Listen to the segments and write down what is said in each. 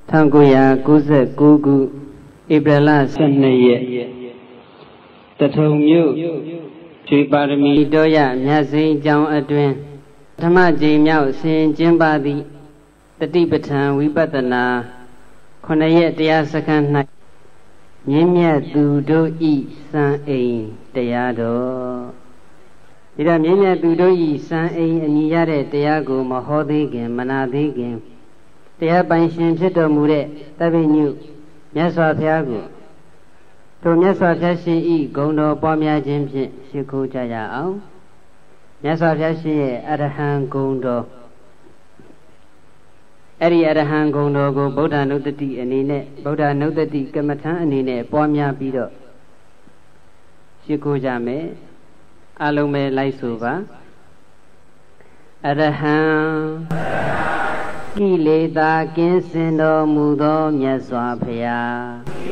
1999 ခုဧပြီလ12ရက်တထုံမြို့ရွှေပါရမီတော်ရမြတ်စိန်ကျောင်းအတွင်ဓမ္မကြိမ်မြောက်ဆင်ကျင်းပသည့်တတိပဋ္ဌာန်ဝိပဿနာ9ရက်တရားစခန်း၌မြင့်မြတ်သူတို့ဤစံအိမ်တရားတော်ဒီတော့မြင့်မြတ်သူတို့ဤစံအိမ်အညီရတဲ့တရားကိုမဟောသေးခင်မနာသေးခင်တရားပိုင်ရှင်ဖြစ်တော်မူတဲ့တပည့်ညုမြတ်စွာဘုရားကိုတို့မြတ်စွာဘုရားရှင်ဤဂုဏ်တော်ပွားများခြင်းဖြင့်ရှိခိုးကြရအောင်မြတ်စွာဘုရားရှင်ရဲ့အရဟံဂုဏ်တော်အဲ့ဒီအရဟံဂုဏ်တော်ကိုဗုဒ္ဓနုတ္တိအနေနဲ့ဗုဒ္ဓနုတ္တိကမ္မထံအနေနဲ့ပွားများပြီးတော့ရှိခိုးကြမယ်အလုံးပဲလိုက်ဆိုပါအရဟံကိလေသာကင်းစင်တော်မူသောမြတ်စွာဘုရား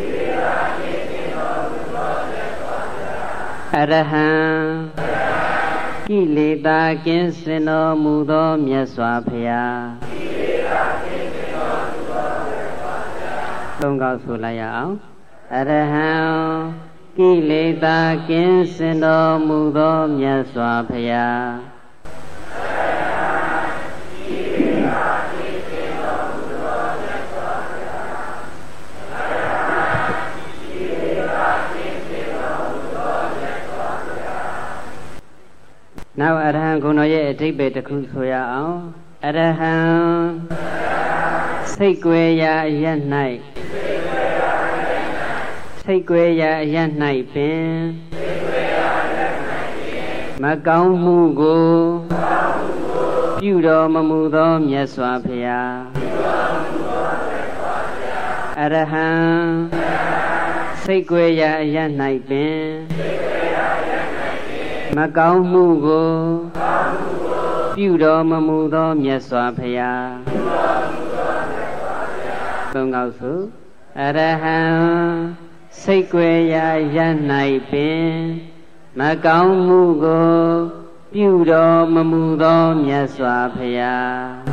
အရဟံကိလေသာကင်းစင်တော်မူသောမြတ်စွာဘုရားသုံးခေါက်ဆိုလိုက်ရအောင်အရဟံကိလေသာကင်းစင်တော်မူသောမြတ်စွာဘုရားနောက်အရဟံဂုဏ်တော်ရဲ့အဓိပ္ပာယ်တစ်ခုဆိုရအောင်အရဟံစိတ်ကွယ်ရာအရ၌စိတ်ကွယ်ရာအရ၌ပင်မကောင်းမှုကိုပြုတော်မမူသောမြတ်စွာဘုရားအရဟံစိတ်ကွယ်ရာအရ၌ပင်မကောင်းမှုကိုပြုတော်မမူသောမြတ်စွာဘုရားသုံးခေါက်စုအရဟံစိတ်ကွယ်ရာရ၌ပင်မကောင်းမှုကိုပြုတော်မမူသောမြတ်စွာဘုရား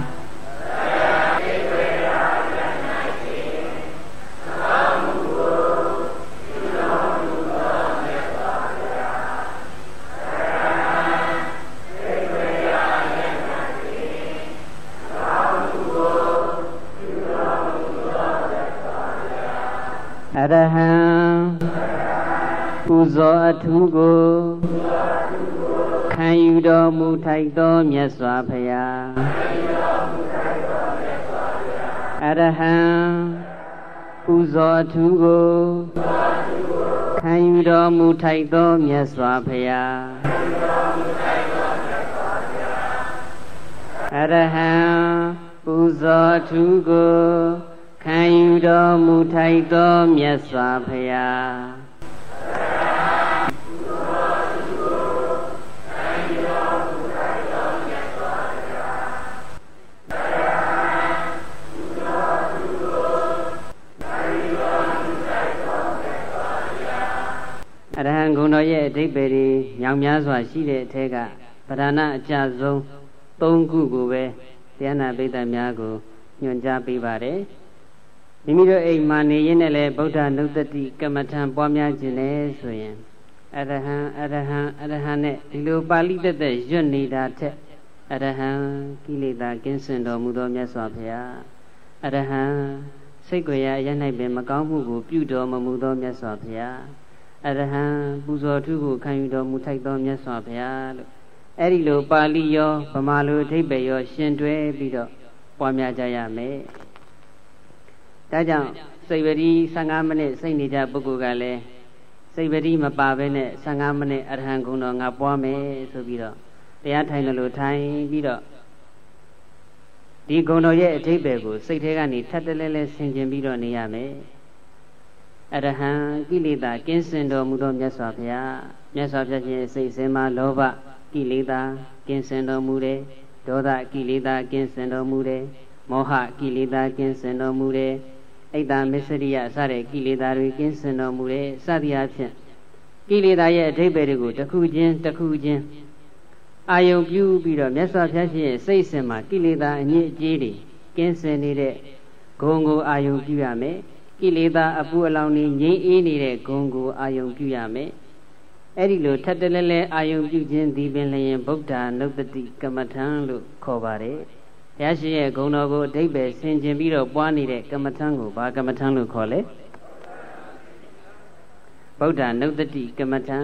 အရဟံပူဇော်အထူးကိုခံယူတော်မူထိုက်သောမြတ်စွာဘုရားအရဟံပူဇော်အထူးကိုခံယူတော်မူထိုက်သောမြတ်စွာဘုရားအရဟံပူဇော်အထူးကိုခံယူတော်မူထိုက်သောမြတ်စွာဘုရားအရဟံဂုဏ်တော်ရဲ့အဓိပ္ပာယ်တွေမြောင်များစွာရှိတဲ့အထက်ကပဓာနအကျဆုံး3ခုကိုပဲတရားနာပိဋကများကိုညွှန်ကြားပေးပါတယ်မိမိတို့အိမ်မှာနေရင်းနဲ့လည်းဗုဒ္ဓနုတ္တိကမ္မထံပွားများခြင်းလဲဆိုရင်အရဟံအရဟံအရဟံနဲ့ဒီလိုပါဠိတက်တက်ရွတ်နေတာထက်အရဟံကိလေသာကင်းစင်တော်မူသောမြတ်စွာဘုရားအရဟံစိတ်ကြွယ်ရာရ၌ပင်မကောင်းမှုကိုပြုတော်မမူသောမြတ်စွာဘုရားအရဟံပူဇော်ထုကိုခံယူတော်မူထိုက်သောမြတ်စွာဘုရားလို့အဲ့ဒီလိုပါဠိရောဗမာလိုအဓိပ္ပာယ်ရောရှင်တွဲပြီးတော့ပွားများကြရမယ်ဒါကြောင့်စိတ်ဝတိ15မိနစ်စိတ်နေကြပုဂ္ဂိုလ်ကလည်းစိတ်ဝတိမပါဘဲနဲ့15မိနစ်အရဟံဂုဏ်တော်ငါပွားမယ်ဆိုပြီးတော့တရားထိုင်လို့ထိုင်ပြီးတော့ဒီဂုဏ်တော်ရဲ့အဓိပ္ပာယ်ကိုစိတ်ထဲကနေထပ်တလဲလဲဆင်ခြင်ပြီးတော့နေရမယ်အရဟံကိလေသာကင်းစင်တော်မူသောမြတ်စွာဘုရားမြတ်စွာဘုရားရှင်စိတ်စင်မှာလောဘကိလေသာကင်းစင်တော်မူတယ်ဒေါသကိလေသာကင်းစင်တော်မူတယ်မောဟကိလေသာကင်းစင်တော်မူတယ်အိတ်တမစ္စရိယစတဲ့ကိလေသာတွေကင်းစင်တော်မူတယ်စသည်အဖြစ်ကိလေသာရဲ့အဓိပ္ပာယ်တွေကိုတစ်ခုချင်းတစ်ခုချင်းအာယုံပြုပြီးတော့မြတ်စွာဘုရားရှင်ရဲ့စိတ်စင်မှာကိလေသာအညစ်အကြေးတွေကင်းစင်နေတဲ့ဂုဏ်ကိုအာယုံပြုရမယ်ကိလေသာအပူအလောင်နေငြိမ်းအေးနေတဲ့ဂုဏ်ကိုအာယုံပြုရမယ်အဲ့ဒီလိုထပ်တလဲလဲအာယုံပြုခြင်းဒီပင်လျင်ဗုဒ္ဓနုတ္တိကမ္မထံလို့ခေါ်ပါတယ်ဘုရားရှင်ရဲ့ဂုဏ်တော်ကိုအဓိပ္ပာယ်ဆင်ခြင်ပြီးတော့ပွားနေတဲ့ကမ္မထံကိုဘာကမ္မထံလို့ခေါ်လဲဗုဒ္ဓနုတ္တိကမ္မထံ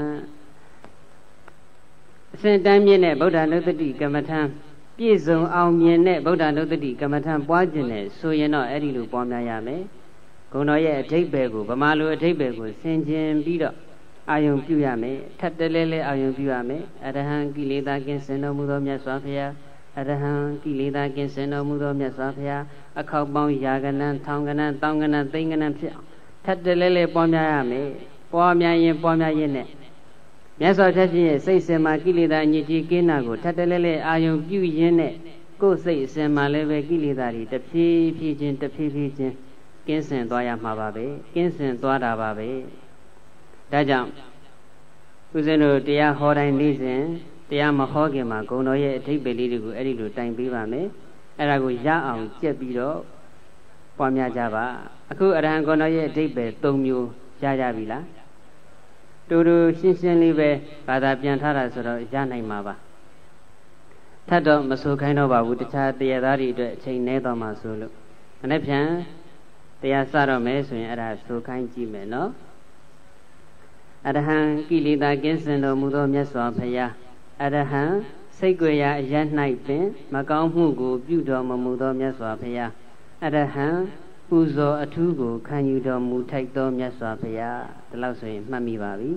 အစဉ်တန်းမြင့်တဲ့ဗုဒ္ဓနုတ္တိကမ္မထံပြည့်စုံအောင်မြင်တဲ့ဗုဒ္ဓနုတ္တိကမ္မထံပွားခြင်းနဲ့ဆိုရင်တော့အဲ့ဒီလိုပွားများရမယ်ဂုဏ်တော်ရဲ့အဓိပ္ပာယ်ကိုဗမာလိုအဓိပ္ပာယ်ကိုဆင်ခြင်ပြီးတော့အာယုံပြုရမယ်ထပ်တလဲလဲအာယုံပြုရမယ်အရဟံကိလေသာကင်းစင်တော်မူသောမြတ်စွာဘုရားအရဟံကိလေသာကင်းစင်တော်မူသောမြတ်စွာဘုရားအခောက်ပေါင်းရာကနန်းထောင်ကနန်းတောင်ကနန်းသိန်းကနန်းဖြစ်အောင်ထပ်တလဲလဲပွားများရမယ်ပွားများရင်ပွားများရင်နဲ့မြတ်စွာဘုရားရှင်ရဲ့စိတ်စင်မှာကိလေသာအညစ်အကြေးကင်းတာကိုထပ်တလဲလဲအာယုံပြုရင်းနဲ့ကိုယ်စိတ်အစင်မှာလည်းပဲကိလေသာတွေတဖြည်းဖြည်းချင်းကင်းစင်သွားရမှာပါပဲကင်းစင်သွားတာပါပဲဒါကြောင့်ဦးဇင်းတို့တရားဟောတိုင်းနေ့စဉ်တရားမဟောခင်မှာဂုဏ်တော်ရဲ့အဓိပ္ပာယ်လေးတွေကိုအဲ့ဒီလိုတိုင်ပေးပါမယ်အဲ့ဒါကိုရအောင်ကြက်ပြီးတော့ပွားများကြပါအခုအရဟံဂုဏ်တော်ရဲ့အဓိပ္ပာယ်၃မျိုးရကြပြီလားတူတူရှင်းရှင်းလေးပဲဘာသာပြန်ထားတာဆိုတော့ရနိုင်မှာပါထပ်တော့မဆိုခိုင်းတော့ပါဘူးတခြားတရားသားတွေအတွက်အချိန်နည်းတော့မှဆိုလို့မနေ့ပြန်တရားစတော့မယ်ဆိုရင်အဲ့ဒါဆိုခိုင်းကြည့်မယ်နော်အရဟံကိလေသာကင်းစင်တော်မူသောမြတ်စွာဘုရားအရဟံစိတ်ကြွယ်ရာအရ၌ပင်မကောင်းမှုကိုပြုတော်မမူသောမြတ်စွာဘုရားအရဟံပူဇော်အထူးကိုခံယူတော်မူထိုက်သောမြတ်စွာဘုရားဒီလောက်ဆိုရင်မှတ်မိပါပြီ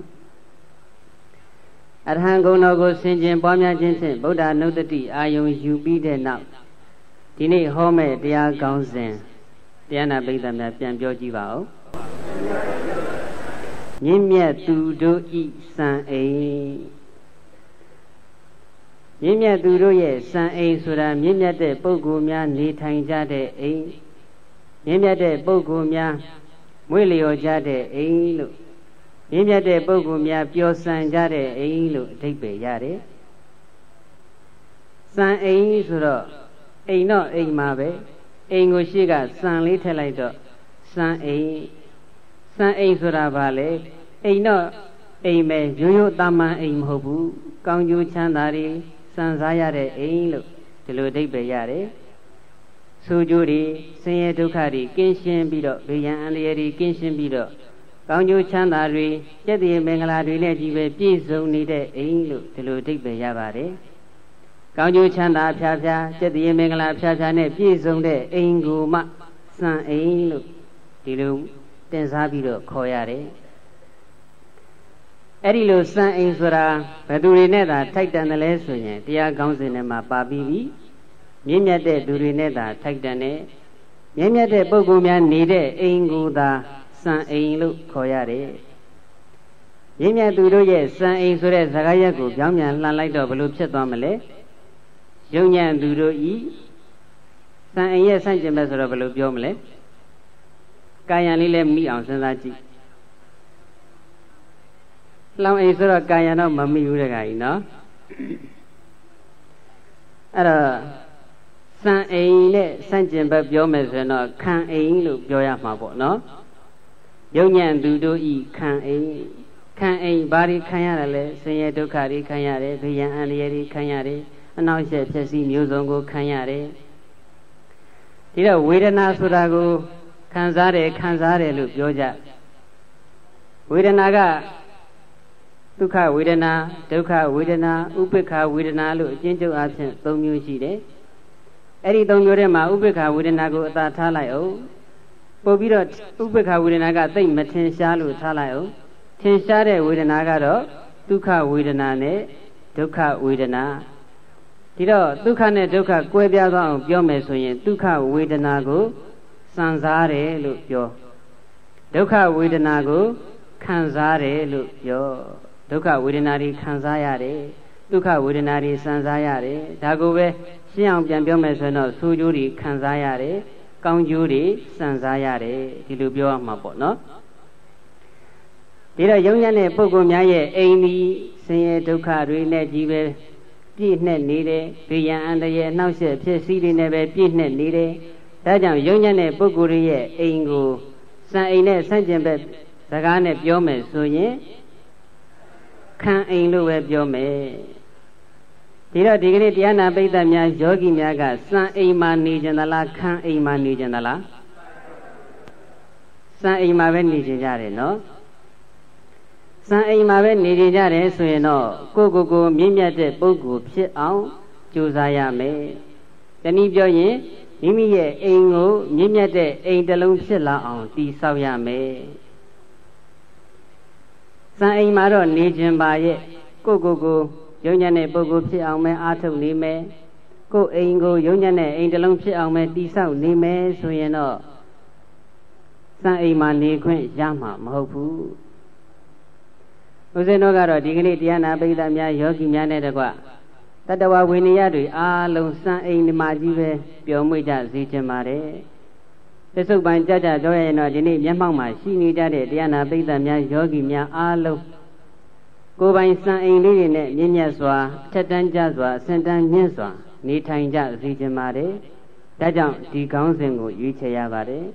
အရဟံဂုဏ်တော်ကိုဆင်ခြင်ပွားများခြင်းဖြင့်ဗုဒ္ဓနုတ္တိအာယုံယူပြီးတဲ့နောက်ဒီနေ့ဟောမဲ့တရားကောင်းစဉ်တရားနာပိဋကများပြန်ပြောကြည့်ပါဦးမြင့်မြတ်သူတို့ဤစံအိမ်မြင့်မြတ်သူတို့ရဲ့စံအိမ်ဆိုတာမြင့်မြတ်တဲ့ပုဂ္ဂိုလ်များနေထိုင်ကြတဲ့အိမ်မြင့်မြတ်တဲ့ပုဂ္ဂိုလ်များမွေ့လျော်ကြတဲ့အိမ်လို့မြင့်မြတ်တဲ့ပုဂ္ဂိုလ်များပျော်စံကြတဲ့အိမ်လို့အဓိပ္ပာယ်ရတယ်စံအိမ်ဆိုတော့အိမ်တော့အိမ်မှာပဲအိမ်ကိုရှိကစံလေးထည့်လိုက်တော့စံအိမ်စံအိမ်ဆိုတာဘာလဲအိမ်တော့အိမ်ပဲရိုးရိုးတာမန်အိမ်မဟုတ်ဘူးကောင်းကျိုးချမ်းသာတွေစံစားရတဲ့အိမ်လို့ဒီလိုအဓိပ္ပာယ်ရတယ်ဆိုကြိုးတွေဆင်းရဲဒုက္ခတွေကင်းရှင်းပြီးတော့ဘေးရန်အန္တရာယ်တွေကင်းရှင်းပြီးတော့ကောင်းကျိုးချမ်းသာတွေကျက်တည်မင်္ဂလာတွေနဲ့ကြီးပဲပြည့်စုံနေတဲ့အိမ်လို့ဒီလိုအဓိပ္ပာယ်ရပါတယ်ကောင်းကျိုးချမ်းသာဖြာဖြာကျက်တည်မင်္ဂလာဖြာဖြာနဲ့ပြည့်စုံတဲ့အိမ်ကိုမှစံအိမ်လို့ဒီလိုတင်စားပြီးတော့ခေါ်ရတယ်အဲ့ဒီလိုစံအိမ်ဆိုတာဘယ်သူတွေနဲ့သာထိုက်တန်တယ်လဲဆိုရင်တရားကောင်းစဉ်ထဲမှာပါပြီးပြီမြင့်မြတ်တဲ့သူတွေနဲ့သာထိုက်တန်တဲ့မြင့်မြတ်တဲ့ပုဂ္ဂိုလ်များနေတဲ့အိမ်ကိုသာစံအိမ်လို့ခေါ်ရတယ်မြင့်မြတ်သူတို့ရဲ့စံအိမ်ဆိုတဲ့စကားရပ်ကိုပြောင်းပြန်လှန်လိုက်တော့ဘယ်လိုဖြစ်သွားမလဲယုံညံ့သူတို့ဤစံအိမ်ရဲ့ဆန့်ကျင်ဘက်ဆိုတော့ဘယ်လိုပြောမလဲကာယံလေးလည်းမိအောင်စဉ်းစားကြည့်လောင်အိမ်ဆိုတော့ကာယံတော့မမိဘူးတခါကြီးနော်အဲ့တော့စံအိမ်နဲ့ဆန့်ကျင်ဘက်ပြောမယ်ဆိုရင်တော့ခံအိမ်လို့ပြောရမှာပေါ့နော်ယုံညံ့သူတို့ဤခံအိမ်ဘာတွေခံရတယ်လဲဆင်းရဲဒုက္ခတွေခံရတယ်ဘေးရန်အန္တရာယ်တွေခံရတယ်အနှောင့်အယှက်ဖြစ်စီမျိုးစုံကိုခံရတယ်ဒီတော့ဝေဒနာဆိုတာကိုခံစားတယ်လို့ပြောကြဝေဒနာကဒုက္ခဝေဒနာဒုက္ခဝေဒနာဥပိ္ပခဝေဒနာလို့အကျဉ်းချုပ်အားဖြင့်၃မျိုးရှိတယ်အဲ့ဒီ၃မျိုးထဲမှာဥပိ္ပခဝေဒနာကိုအသာထားလိုက်အောင်ပို့ပြီးတော့ဥပိ္ပခဝေဒနာကသိမ့်မထင်ရှားလို့ထားလိုက်အောင်ထင်ရှားတဲ့ဝေဒနာကတော့ဒုက္ခဝေဒနာနဲ့ဒုက္ခဝေဒနာဒီတော့ဒုက္ခနဲ့ဒုက္ခကွဲပြားသွားအောင်ပြောမယ်ဆိုရင်ဒုက္ခဝေဒနာကိုစံစားတယ်လို့ပြောဒုက္ခဝေဒနာကိုခံစားတယ်လို့ပြောဒုက္ခဝေဒနာတွေခံစားရတယ်ဒုက္ခဝေဒနာတွေစံစားရတယ်ဒါကိုပဲရှင်းအောင်ပြန်ပြောမယ်ဆိုရင်တော့ဆိုးကျိုးတွေခံစားရတယ်ကောင်းကျိုးတွေစံစားရတယ်ဒီလိုပြောရမှာပေါ့နော်ဒီတော့ယုံညံ့တဲ့ပုဂ္ဂိုလ်များရဲ့အိမ်ဒီဆင်းရဲဒုက္ခတွေနဲ့ကြီးပဲပြည့်နှက်နေတယ်ဘေးရန်အန္တရာယ်နှောက်ယှက်ဖြစ်စည်းတွေနဲ့ပဲပြည့်နှက်နေတယ်ဒါကြောင့်ယုံညံ့တဲ့ပုဂ္ဂိုလ်ရဲ့အိမ်ကိုစံအိမ်နဲ့ဆန့်ကျင်ဘက်စကားနဲ့ပြောမယ်ဆိုရင်ခံအိမ်လို့ပဲပြောမယ်ဒီတော့ဒီကနေ့တရားနာပိဋကများယောဂီများကစံအိမ်မှာနေကြသလားခံအိမ်မှာနေကြသလားစံအိမ်မှာပဲနေကြကြတယ်နော်စံအိမ်မှာပဲနေကြကြတယ်ဆိုရင်တော့ကိုမြင့်မြတ်တဲ့ပုဂ္ဂိုလ်ဖြစ်အောင်ကြိုးစားရမယ်တနည်းပြောရင်မိမိရဲ့အိမ်ကိုမြင့်မြတ်တဲ့အိမ်တစ်လုံးဖြစ်လာအောင်တည်ဆောက်ရမယ်စံအိမ်မှာတော့နေခြင်းပါရဲ့ကိုယုံညံ့တဲ့ပုဂ္ဂိုလ်ဖြစ်အောင်ပဲအားထုတ်နေမယ်ကိုအိမ်ကိုယုံညံ့တဲ့အိမ်တစ်လုံးဖြစ်အောင်ပဲတည်ဆောက်နေမယ်ဆိုရင်တော့စံအိမ်မှာနေခွင့်ရမှာမဟုတ်ဘူးဦးဇင်းတို့ကတော့ဒီကနေ့တရားနာပိဋကများယောဂီများနဲ့တကွတတဝဝိနည်းတွေအားလုံးစံအိမ်ဒီမှာကြီးပဲပျော်မွေ့ကြစေခြင်းပါတယ်ပစ္စုပန်ကြကြတော့ရင်တော့ဒီနေ့မျက်မှောက်မှာရှိနေကြတဲ့တရားနာပိဋကများယောဂီများအားလုံးကိုယ်ပိုင်စံအိမ်လေးတွေနဲ့မြင့်မြတ်စွာထက်တန်းကြစွာအစင်တန်းမြင့်စွာနေထိုင်ကြစေခြင်းပါတယ်ဒါကြောင့်ဒီကောင်းစဉ်ကိုရွေးချယ်ရပါတယ်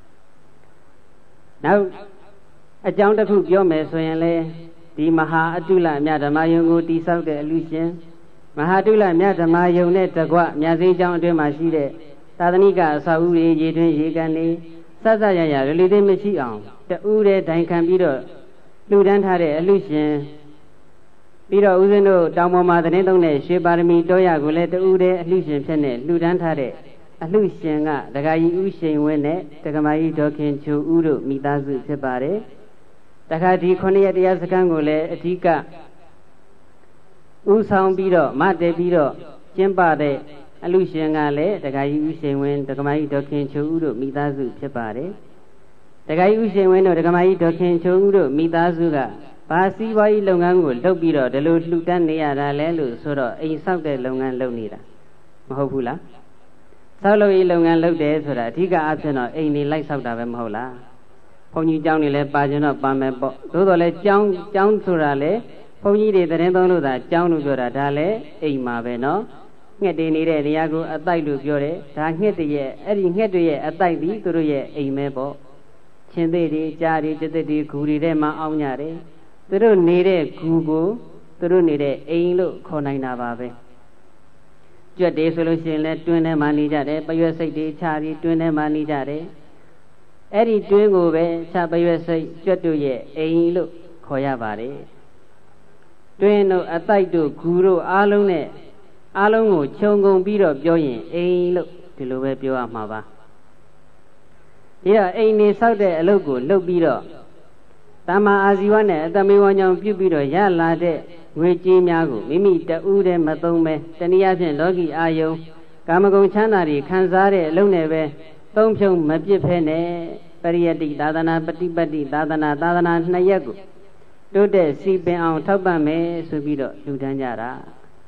နောက်အကြောင်းတစ်ခုပြောမယ်ဆိုရင်လေဒီမဟာအတုလမြတ်ဓမ္မယုံကိုတိဆောက်တဲ့အလူရှင်မဟာတုလမြတ်ဓမ္မယုံနဲ့တကွမြတ်စည်းကျောင်းအတွင်းမှာရှိတဲ့သာသနိကအစာဥရေရေတွင်ရေကန်နေစသရရရလူသိမရှိအောင်တူးတဲ့ဒိုင်ခံပြီးတော့လှူဒန်းထားတဲ့အလူရှင်ပြီးတော့ဦးဇင်းတို့တောင်ပေါ်မှာသတင်းသုံးတဲ့ရွှေပါရမီတောရကိုလည်းတူးတဲ့အလူရှင်ဖြစ်နေလှူဒန်းထားတဲ့အလူရှင်ကဒကာကြီးဦးရှိန်ဝင်းနဲ့ဒကမာကြီးဒေါခင်ချိုဦးတို့မိသားစုဖြစ်ပါတယ်တခါဒီ9ရက်တရားစခန်းကိုလည်းအဓိကဦးဆောင်ပြီးတော့မတည်ပြီးတော့ကျင်းပတဲ့အလူရှင်ကလည်းဒကာကြီးဦးရှိန်ဝင်းဒကမာကြီးဒေါခင်ချိုဦးတို့မိသားစုဖြစ်ပါတယ်ဒကာကြီးဦးရှိန်ဝင်းတို့ဒကမာကြီးဒေါခင်ချိုဦးတို့မိသားစုကဘာစီးပွားရေးလုပ်ငန်းကိုလုပ်ပြီးတော့ဒီလိုလှူဒန်းနေရတာလဲလို့ဆိုတော့အိမ်ဆောက်တဲ့လုပ်ငန်းလုပ်နေတာမဟုတ်ဘူးလားဆောက်လုပ်ရေးလုပ်ငန်းလုပ်တယ်ဆိုတာအဓိကအဖြစ်တော့အိမ်နေလိုက်ဆောက်တာပဲမဟုတ်လားဘုန်းကြီးကျောင်းနေလဲပါကျင်တော့ပါမယ်ပေါ့သို့တော်လဲကျောင်းဆိုတာလဲဘုန်းကြီးတွေသတင်းသုံးလို့သာကျောင်းလို့ပြောတာဒါလဲအိမ်မှာပဲနော်ငှက်တွေနေတဲ့နေရာကိုအတိုက်လို့ပြောတယ်ဒါငှက်တွေရဲ့အဲ့ဒီငှက်တွေရဲ့အတိုက်ပြီးသူတို့ရဲ့အိမ်ပဲပေါ့ချင်းသေးတွေကြားတွေကျက်တွေဂူတွေထဲမှာအောင်းကြတယ်သူတို့နေတဲ့ဂူကိုသူတို့နေတဲ့အိမ်လို့ခေါ်နိုင်တာပါပဲကြွက်တွေဆိုလို့ရှိရင်လည်းတွင်းထဲမှာနေကြတယ်ပရွက်စိတ်တွေခြားပြီးတွင်းထဲမှာနေကြတယ်အဲ့ဒီတွင်းကိုပဲခြားပရွက်စိတ်ကြွက်တို့ရဲ့အိမ်လို့ခေါ်ရပါတယ်တွင်းတို့အတိုက်တို့ဂူတို့အားလုံးနဲ့အားလုံးကိုခြုံငုံပြီးတော့ပြောရင်အိမ်လို့ဒီလိုပဲပြောရမှာပါဒီတော့အိမ်နေဆောက်တဲ့အလုပ်ကိုလုပ်ပြီးတော့တမ္မာအာဇီဝနဲ့အတမေဝဉ္ဇဉ်ပြုပြီးတော့ရလာတဲ့ငွေကြေးများကိုမိမိတဦးတည်းမသုံးပဲတနည်းအားဖြင့်လောကီအာယုံကာမဂုဏ်ချမ်းသာတွေခံစားတဲ့အလုံးနဲ့ပဲသုံးဖြုံမပြစ်ဖဲနဲ့ပရိယတိသာသနာပฏิပတ်တိသာသနာ2ရက်ကိုတိုးတက်စီပင်အောင်ထောက်ပံ့မယ်ဆိုပြီးတော့လှူဒန်းကြတာ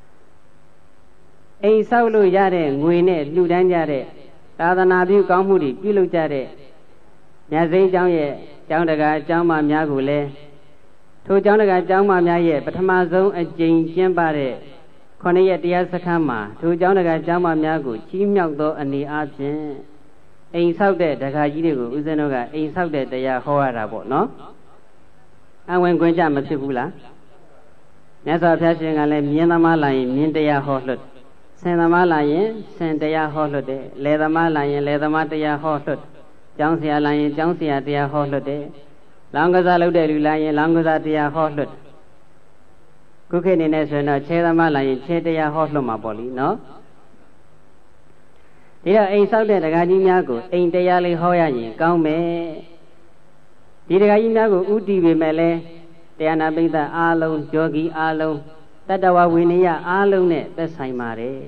အိမ်ဆောက်လို့ရတဲ့ငွေနဲ့လှူဒန်းကြတဲ့သာသနာပြုကောင်းမှုတွေပြုလုပ်ကြတဲ့မြတ်စိန်ကျောင်းရဲ့ကျောင်းတကာကျောင်းမများကိုလည်းထိုကျောင်းတကာကျောင်းမများရဲ့ပထမဆုံးအကြိမ်ကျင်းပတဲ့9ရက်တရားစခန်းမှာထိုကျောင်းတကာကျောင်းမများကိုချီးမြှောက်သောအနေအချင်းအိမ်ဆောက်တဲ့ဒကာကြီးတွေကိုဦးဇင်းတို့ကအိမ်ဆောက်တဲ့တရားဟောရတာပေါ့နော်အဝင်ခွင့်ကြမဖြစ်ဘူးလားမြတ်စွာဘုရားရှင်ကလည်းမြင်သမားလာရင်မြင်တရားဟောလွတ်ဆင်သမားလာရင်ဆင်တရားဟောလွတ်တယ်လယ်သမားလာရင်လယ်သမားတရားဟောလွတ်ကျောင်းဆရာလာရင်ကျောင်းဆရာတရားဟောလွတ်တယ်လောင်းကစားလုပ်တဲ့လူလာရင်လောင်းကစားတရားဟောလွတ်ခုခေတ်နေနဲ့ဆိုရင်တော့ခြေသမားလာရင်ခြေတရားဟောလွတ်မှာပေါ့လीနော်ဒီတော့အိမ်ဆောက်တဲ့ဒကာကြီးများကိုအိမ်တရားလေးဟောရရင်ကောင်းမယ်ဒီဒကာကြီးများကိုဥတည်ပေမဲ့လဲတရားနာပိဋကအားလုံးယောဂီအားလုံးတတ္တဝဝိနည်းအားလုံးနဲ့သက်ဆိုင်ပါတယ်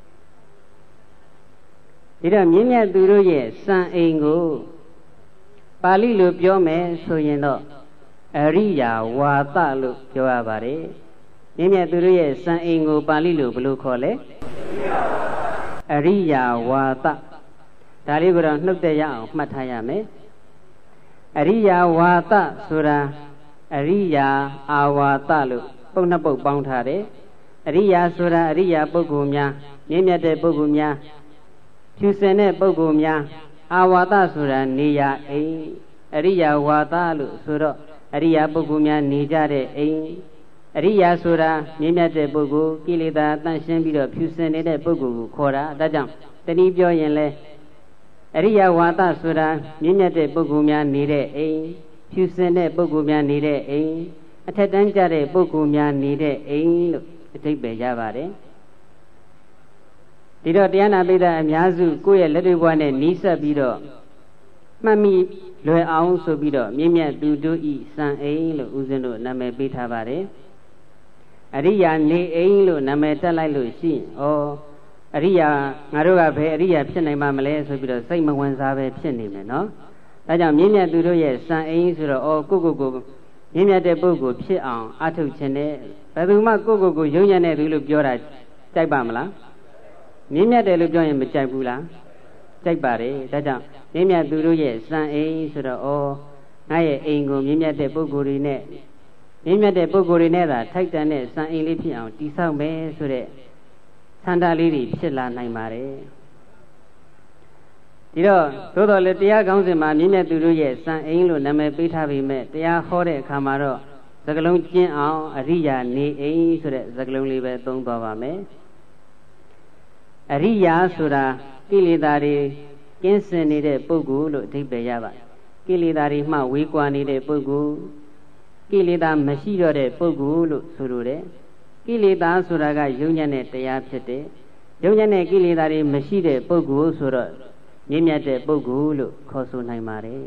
ဒီတော့မြင့်မြတ်သူတို့ရဲ့စံအိမ်ကိုပါဠိလိုပြောမယ်ဆိုရင်တော့အရိယာဝါသလို့ပြောရပါတယ်မြင့်မြတ်သူတို့ရဲ့စံအိမ်ကိုပါဠိလိုဘယ်လိုခေါ်လဲအရိယာဝါသဒါလေးကိုတော့နှုတ်တဲ့ရအောင်မှတ်ထားရမယ်အရိယာဝါသဆိုတာအရိယာအာဝါသလို့ပုဒ်နှစ်ပုဒ်ပေါင်းထားတယ်အရိယာဆိုတာအရိယာပုဂ္ဂိုလ်များမြင့်မြတ်တဲ့ပုဂ္ဂိုလ်များဖြူစင်တဲ့ပုဂ္ဂိုလ်များအာဝါဒဆိုတာနေရာအိမ်အရိယာဝါဒလို့ဆိုတော့အရိယာပုဂ္ဂိုလ်များနေကြတဲ့အိမ်အရိယာဆိုတာမြင့်မြတ်တဲ့ပုဂ္ဂိုလ်ကိလေသာတန့်ရှင်းပြီးတော့ဖြူစင်နေတဲ့ပုဂ္ဂိုလ်ကိုခေါ်တာဒါကြောင့်တနည်းပြောရင်လဲအရိယာဝါဒဆိုတာမြင့်မြတ်တဲ့ပုဂ္ဂိုလ်များနေတဲ့အိမ်ဖြူစင်တဲ့ပုဂ္ဂိုလ်များနေတဲ့အိမ်အထက်တန်းကျတဲ့ပုဂ္ဂိုလ်များနေတဲ့အိမ်လို့အဓိပ္ပာယ်ရပါတယ်ဒီတော့တရားနာပိဋကအများစုကိုယ့်ရဲ့လက်တွေ့ဘဝနဲ့နီးစပ်ပြီးတော့မှတ်မိလွယ်အောင်ဆိုပြီးတော့မြင့်မြတ်သူတို့ဤစံအိမ်လို့ဦးဇင်းတို့နာမည်ပေးထားပါတယ်အရိယာနေအိမ်လို့နာမည်တက်လိုက်လို့ရှိရင်အရိယာငါတို့ကဘယ်အရိယာဖြစ်နိုင်မှာမလဲဆိုပြီးတော့စိတ်မဝင်စားပဲဖြစ်နေမယ်နော်ဒါကြောင့်မြင့်မြတ်သူတို့ရဲ့စံအိမ်ဆိုတော့ကိုမြင့်မြတ်တဲ့ပုဂ္ဂိုလ်ဖြစ်အောင်အထုတ်ခြင်းနဲ့ဘယ်သူမှကိုယုံညံ့တဲ့သူလို့ပြောတာကြိုက်ပါမလားမြင့်မြတ်တယ်လို့ပြောရင်မကြိုက်ဘူးလားကြိုက်ပါတယ်ဒါကြောင့်မြင့်မြတ်သူတို့ရဲ့စံအိမ်ဆိုတော့ငါရဲ့အိမ်ကိုမြင့်မြတ်တဲ့ပုဂ္ဂိုလ်တွေနဲ့မြင့်မြတ်တဲ့ပုဂ္ဂိုလ်တွေနဲ့သာထိုက်တန်တဲ့စံအိမ်လေးဖြစ်အောင်တည်ဆောက်မယ်ဆိုတဲ့ဆန္ဒလေးတွေဖြစ်လာနိုင်ပါတယ်ဒီတော့သို့တော်လည်းတရားကောင်းစဉ်မှာမြင့်မြတ်သူတို့ရဲ့စံအိမ်လို့နာမည်ပေးထားပေမဲ့တရားဟောတဲ့အခါမှာတော့စကားလုံးကျင့်အောင်အရိယာနေအိမ်ဆိုတဲ့စကားလုံးလေးပဲသုံးသွားပါမယ်အရိယာဆိုတာကိလေသာတွေကင်းစင်နေတဲ့ပုဂ္ဂိုလ်လို့အဓိပ္ပာယ်ရပါတယ်ကိလေသာတွေမှဝေးကွာနေတဲ့ပုဂ္ဂိုလ်ကိလေသာမရှိတော့တဲ့ပုဂ္ဂိုလ်လို့ဆိုလိုတယ်ကိလေသာဆိုတာကယုံညံ့တဲ့တရားဖြစ်တယ်ယုံညံ့တဲ့ကိလေသာတွေမရှိတဲ့ပုဂ္ဂိုလ်ဆိုတော့မြင့်မြတ်တဲ့ပုဂ္ဂိုလ်လို့ခေါ်ဆိုနိုင်ပါတယ်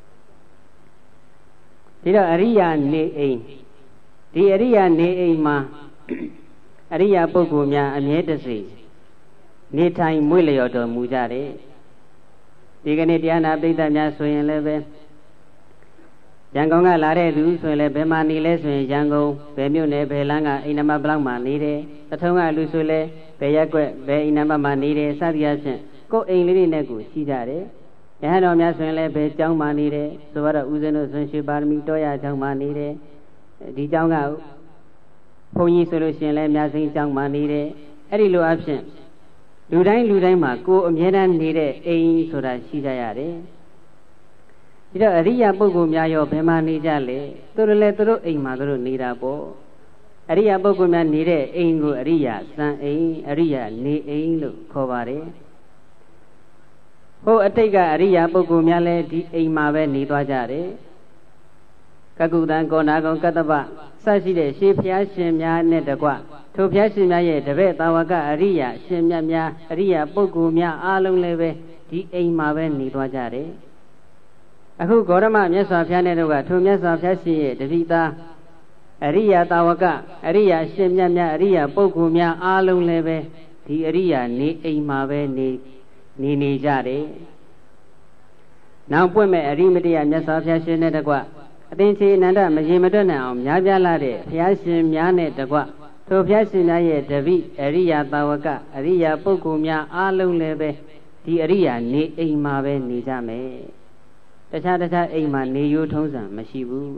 ဒီတော့အရိယာနေအိမ်ဒီအရိယာနေအိမ်မှာအရိယာပုဂ္ဂိုလ်များအမြဲတစေနေထိုင်မွေ့လျော်တော်မူကြတယ်ဒီကနေ့တရားနာပိဋကများဆိုရင်လည်းပဲရန်ကုန်ကလာတဲ့သူဆိုရင်လည်းဘယ်မှာနေလဲဆိုရင်ရန်ကုန်ဘယ်မြို့နယ်ဘယ်လမ်းကအိမ်နံပါတ်ဘယ်လောက်မှာနေတယ်တထုံးကလူဆိုလဲဘယ်ရက်ွက်ဘယ်အိမ်နံပါတ်မှာနေတယ်စသည်အားဖြင့်ကိုယ်အိမ်လေးတွေနဲ့ကိုရှိကြတယ်ရဟန်းတော်များဆိုရင်လည်းဘယ်ကျောင်းမှာနေတယ်ဆိုတော့ဦးဇင်းတို့ဆွန်ရွှေပါရမီတောရကျောင်းမှာနေတယ်ဒီကျောင်းကဘုန်းကြီးဆိုလို့ရှိရင်လည်းမြတ်စိန်ကျောင်းမှာနေတယ်အဲ့ဒီလိုအဖြစ်လူတိုင်းမှာကိုယ်အမြဲတမ်းနေတဲ့အိမ်ဆိုတာရှိကြရတယ်ဒီတော့အရိယာပုဂ္ဂိုလ်များရောဘယ်မှာနေကြလဲသူတို့လည်းသူတို့အိမ်မှာသူတို့နေတာပေါ့အရိယာပုဂ္ဂိုလ်များနေတဲ့အိမ်ကိုအရိယာစံအိမ်အရိယာနေအိမ်လို့ခေါ်ပါတယ်ဟိုအတိတ်ကအရိယာပုဂ္ဂိုလ်များလည်းဒီအိမ်မှာပဲနေသွားကြတယ်ကကုတံကောနာကုံကတ္တပစရှိတဲ့ရှေးဖျားရှင်များနဲ့တကွထိုဖျားရှင်များရဲ့တပည့်တာဝကအရိယာရှင်မြတ်များအရိယာပုဂ္ဂိုလ်များအားလုံးလည်းပဲဒီအိမ်မှာပဲနေသွားကြတယ်အခုဂေါရမမြတ်စွာဘုရားနဲ့တို့ကထိုမြတ်စွာဘုရားရှင်ရဲ့တတိသားအရိယာတာဝကအရိယာရှင်မြတ်များအရိယာပုဂ္ဂိုလ်များအားလုံးလည်းပဲဒီအရိယာနေအိမ်မှာပဲနေကြတယ်နောက်ပွင့်မဲ့အရိမတယမြတ်စွာဘုရားရှင်နဲ့တကွအသင်္ချေအနန္တမရေမတွက်နိုင်အောင်များပြားလာတဲ့ဘုရားရှင်များနဲ့တကွထိုဘုရားရှင်များရဲ့တပိအရိယာတာဝကအရိယာပုဂ္ဂိုလ်များအားလုံးလည်းပဲဒီအရိယာနေအိမ်မှာပဲနေကြမယ်တခြားအိမ်မှာနေရိုးထုံးစံမရှိဘူး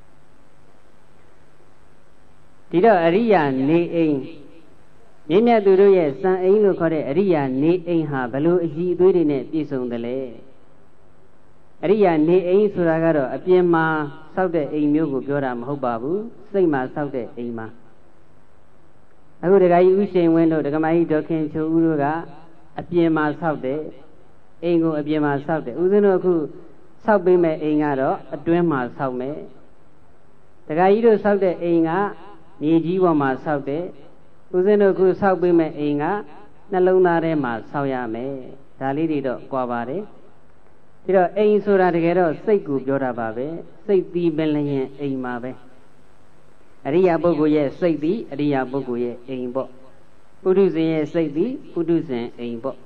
ဒီတော့အရိယာနေအိမ်မြင့်မြတ်သူတို့ရဲ့စံအိမ်လို့ခေါ်တဲ့အရိယာနေအိမ်ဟာဘလို့အကြီးအသေးတွေနဲ့ပြည့်စုံတယ်လဲအရိယာနေအိမ်ဆိုတာကတော့အပြင်မှာဆောက်တဲ့အိမ်မျိုးကိုပြောတာမဟုတ်ပါဘူးစိတ်မှာဆောက်တဲ့အိမ်မှာအခုဒကာကြီးဦးရှိန်ဝင်းတို့ဒကာမကြီးဒေါခင်ချိုဦးတို့ကအပြင်မှာဆောက်တဲ့အိမ်ကိုအပြင်မှာဆောက်တယ်ဦးဇင်းတို့အခုဆောက်ပေးမဲ့အိမ်ကတော့အတွင်းမှာဆောက်မယ်ဒကာကြီးတို့ဆောက်တဲ့အိမ်ကမြေကြီးပေါ်မှာဆောက်တဲ့ဦးဇင်းတို့ခုဆောက်ပေးမဲ့အိမ်ကနှလုံးသားထဲမှာဆောက်ရမယ်ဒါလေးတွေတော့ကြွားပါတယ်ဒီတော့အိမ်ဆိုတာတကယ်တော့စိတ်ကိုပြောတာပါပဲစိတ်ပြီးပင်လျင်အိမ်မှာပဲအရိယာပုဂ္ဂိုလ်ရဲ့စိတ်ပြီးအရိယာပုဂ္ဂိုလ်ရဲ့အိမ်ပေါ့ပုထုဇဉ်ရဲ့စိတ်ပြီးပုထုဇဉ်အိမ်ပေါ့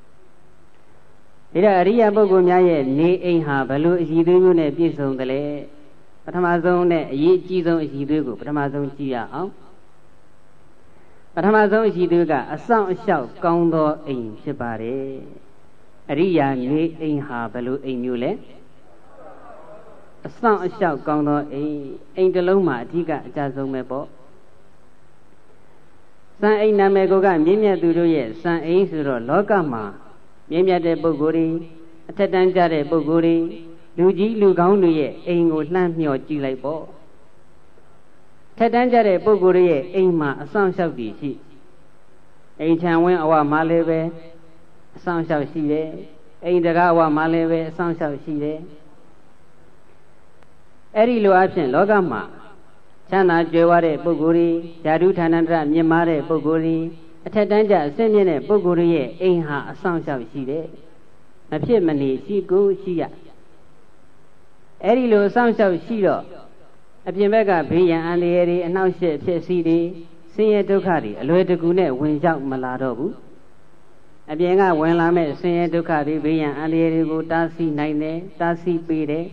ဒါအရိယာပုဂ္ဂိုလ်များရဲ့နေအိမ်ဟာဘလို့အည်သွေးမျိုးနဲ့ပြည့်စုံတယ်လဲပထမဆုံးနဲ့အရေးအကြီးဆုံးအည်သွေးကိုပထမဆုံးကြည့်ရအောင်ပထမဆုံးအည်သွေးကအဆောင်အလျှောက်ကောင်းသောအိမ်ဖြစ်ပါတယ်အရိယာနေအိမ်ဟာဘလို့အိမ်မျိုးလဲအဆောင်အလျှောက်ကောင်းသောအိမ်တစ်လုံးမှာအဓိကအကြဆုံးပဲပေါ့စံအိမ်နာမည်ကမြင့်မြတ်သူတို့ရဲ့စံအိမ်ဆိုတော့လောကမှာမြင့်မြတ်တဲ့ပုဂ္ဂိုလ်တွေအထက်တန်းကြတဲ့ပုဂ္ဂိုလ်တွေလူကြီးလူကောင်းတွေရဲ့အိမ်ကိုလှမ်းမျှော်ကြည့်လိုက်ပေါ့ထက်တန်းကြတဲ့ပုဂ္ဂိုလ်ရဲ့အိမ်မှာအဆောင်လျှောက်တည်ရှိအိမ်ချံဝင်းအဝမှာလည်းပဲအဆောင်လျှောက်ရှိတယ်အိမ်တကားအဝမှာလည်းပဲအဆောင်လျှောက်ရှိတယ်အဲ့ဒီလိုအဖြစ်လောကမှာချမ်းသာကြွယ်ဝတဲ့ပုဂ္ဂိုလ်တွေဓာတုဌာနတရမြင့်မားတဲ့ပုဂ္ဂိုလ်တွေအထက်တန်းကျအဆင့်မြင့်တဲ့ပုဂ္ဂိုလ်ရဲ့အိမ်ဟာအဆောင်လျှောက်ရှိတယ်မဖြစ်မနေရှိကိုရှိရအဲ့ဒီလိုအဆောင်လျှောက်ရှိတော့အပြင်ဘက်ကဘေးရန်အန္တရာယ်တွေအနှောက်အယှက်ဖြစ်စီတွေဆင်းရဲဒုက္ခတွေအလွယ်တကူနဲ့ဝင်ရောက်မလာတော့ဘူးအပြင်ကဝင်လာမဲ့ဆင်းရဲဒုက္ခတွေဘေးရန်အန္တရာယ်တွေကိုတားဆီးနိုင်တယ်တားဆီးပေးတယ်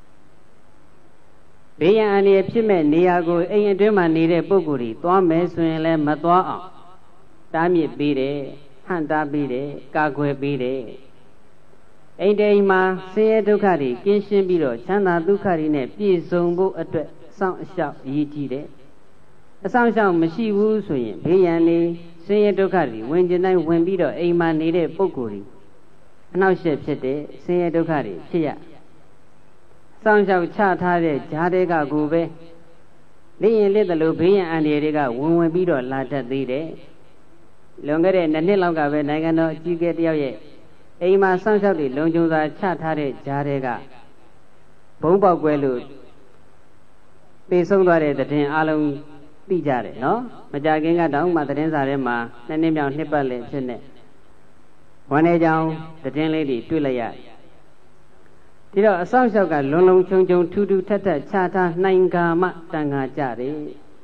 ဘေးရန်အန္တရာယ်ဖြစ်မဲ့နေရာကိုအိမ်အတွင်းမှာနေတဲ့ပုဂ္ဂိုလ်တွေသွားမယ်ဆိုရင်လည်းမသွားအောင်တားမြစ်ပေးတယ်ဟန့်တားပေးတယ်ကာကွယ်ပေးတယ်အိမ်တိမ်မှာဆင်းရဲဒုက္ခတွေကင်းရှင်းပြီးတော့ချမ်းသာဒုက္ခတွေနဲ့ပြည့်စုံဖို့အတွက်စောင့်အရှောက်ရည်ကြည်တယ်အဆောင်ရှောက်မရှိဘူးဆိုရင်ဘေးရန်လေးဆင်းရဲဒုက္ခတွေဝင်ကျင်တိုင်းဝင်ပြီးတော့အိမ်မှာနေတဲ့ပုဂ္ဂိုလ်တွေအနှောက်အယှက်ဖြစ်တဲ့ဆင်းရဲဒုက္ခတွေဖြစ်ရစောင့်ရှောက်ချထားတဲ့ဂျားတွေကကိုပဲလင်းရင်လက်တလို့ဘေးရန်အန္တရာယ်တွေကဝင်ပြီးတော့လာတတ်သေးတယ်လွန်ခဲ့တဲ့2နှစ်လောက်ကပဲနိုင်ငံတော်အကြီးအကဲတယောက်ရဲ့အိမ်မှာစောင့်ရှောက်တွေလုံခြုံစွာချထားတဲ့ဂျားတွေကဘုံပေါက်ကွဲလို့ပြေဆုံးသွားတဲ့သတင်းအလုံးသိကြတယ်နော်မကြခင်ကတောင်မှသတင်းစာထဲမှာ2နှစ်မြောက်နှစ်ပတ်လည်ဖြစ်နေဝန်ထဲကြောင်သတင်းလေးတွေတွေ့လိုက်ရဒီတော့အဆောင်လျှောက်ကလုံလုံချုံချုံထူးထူးထက်ထက်ချထားနိုင်ကာမှတန်ခါကြတယ်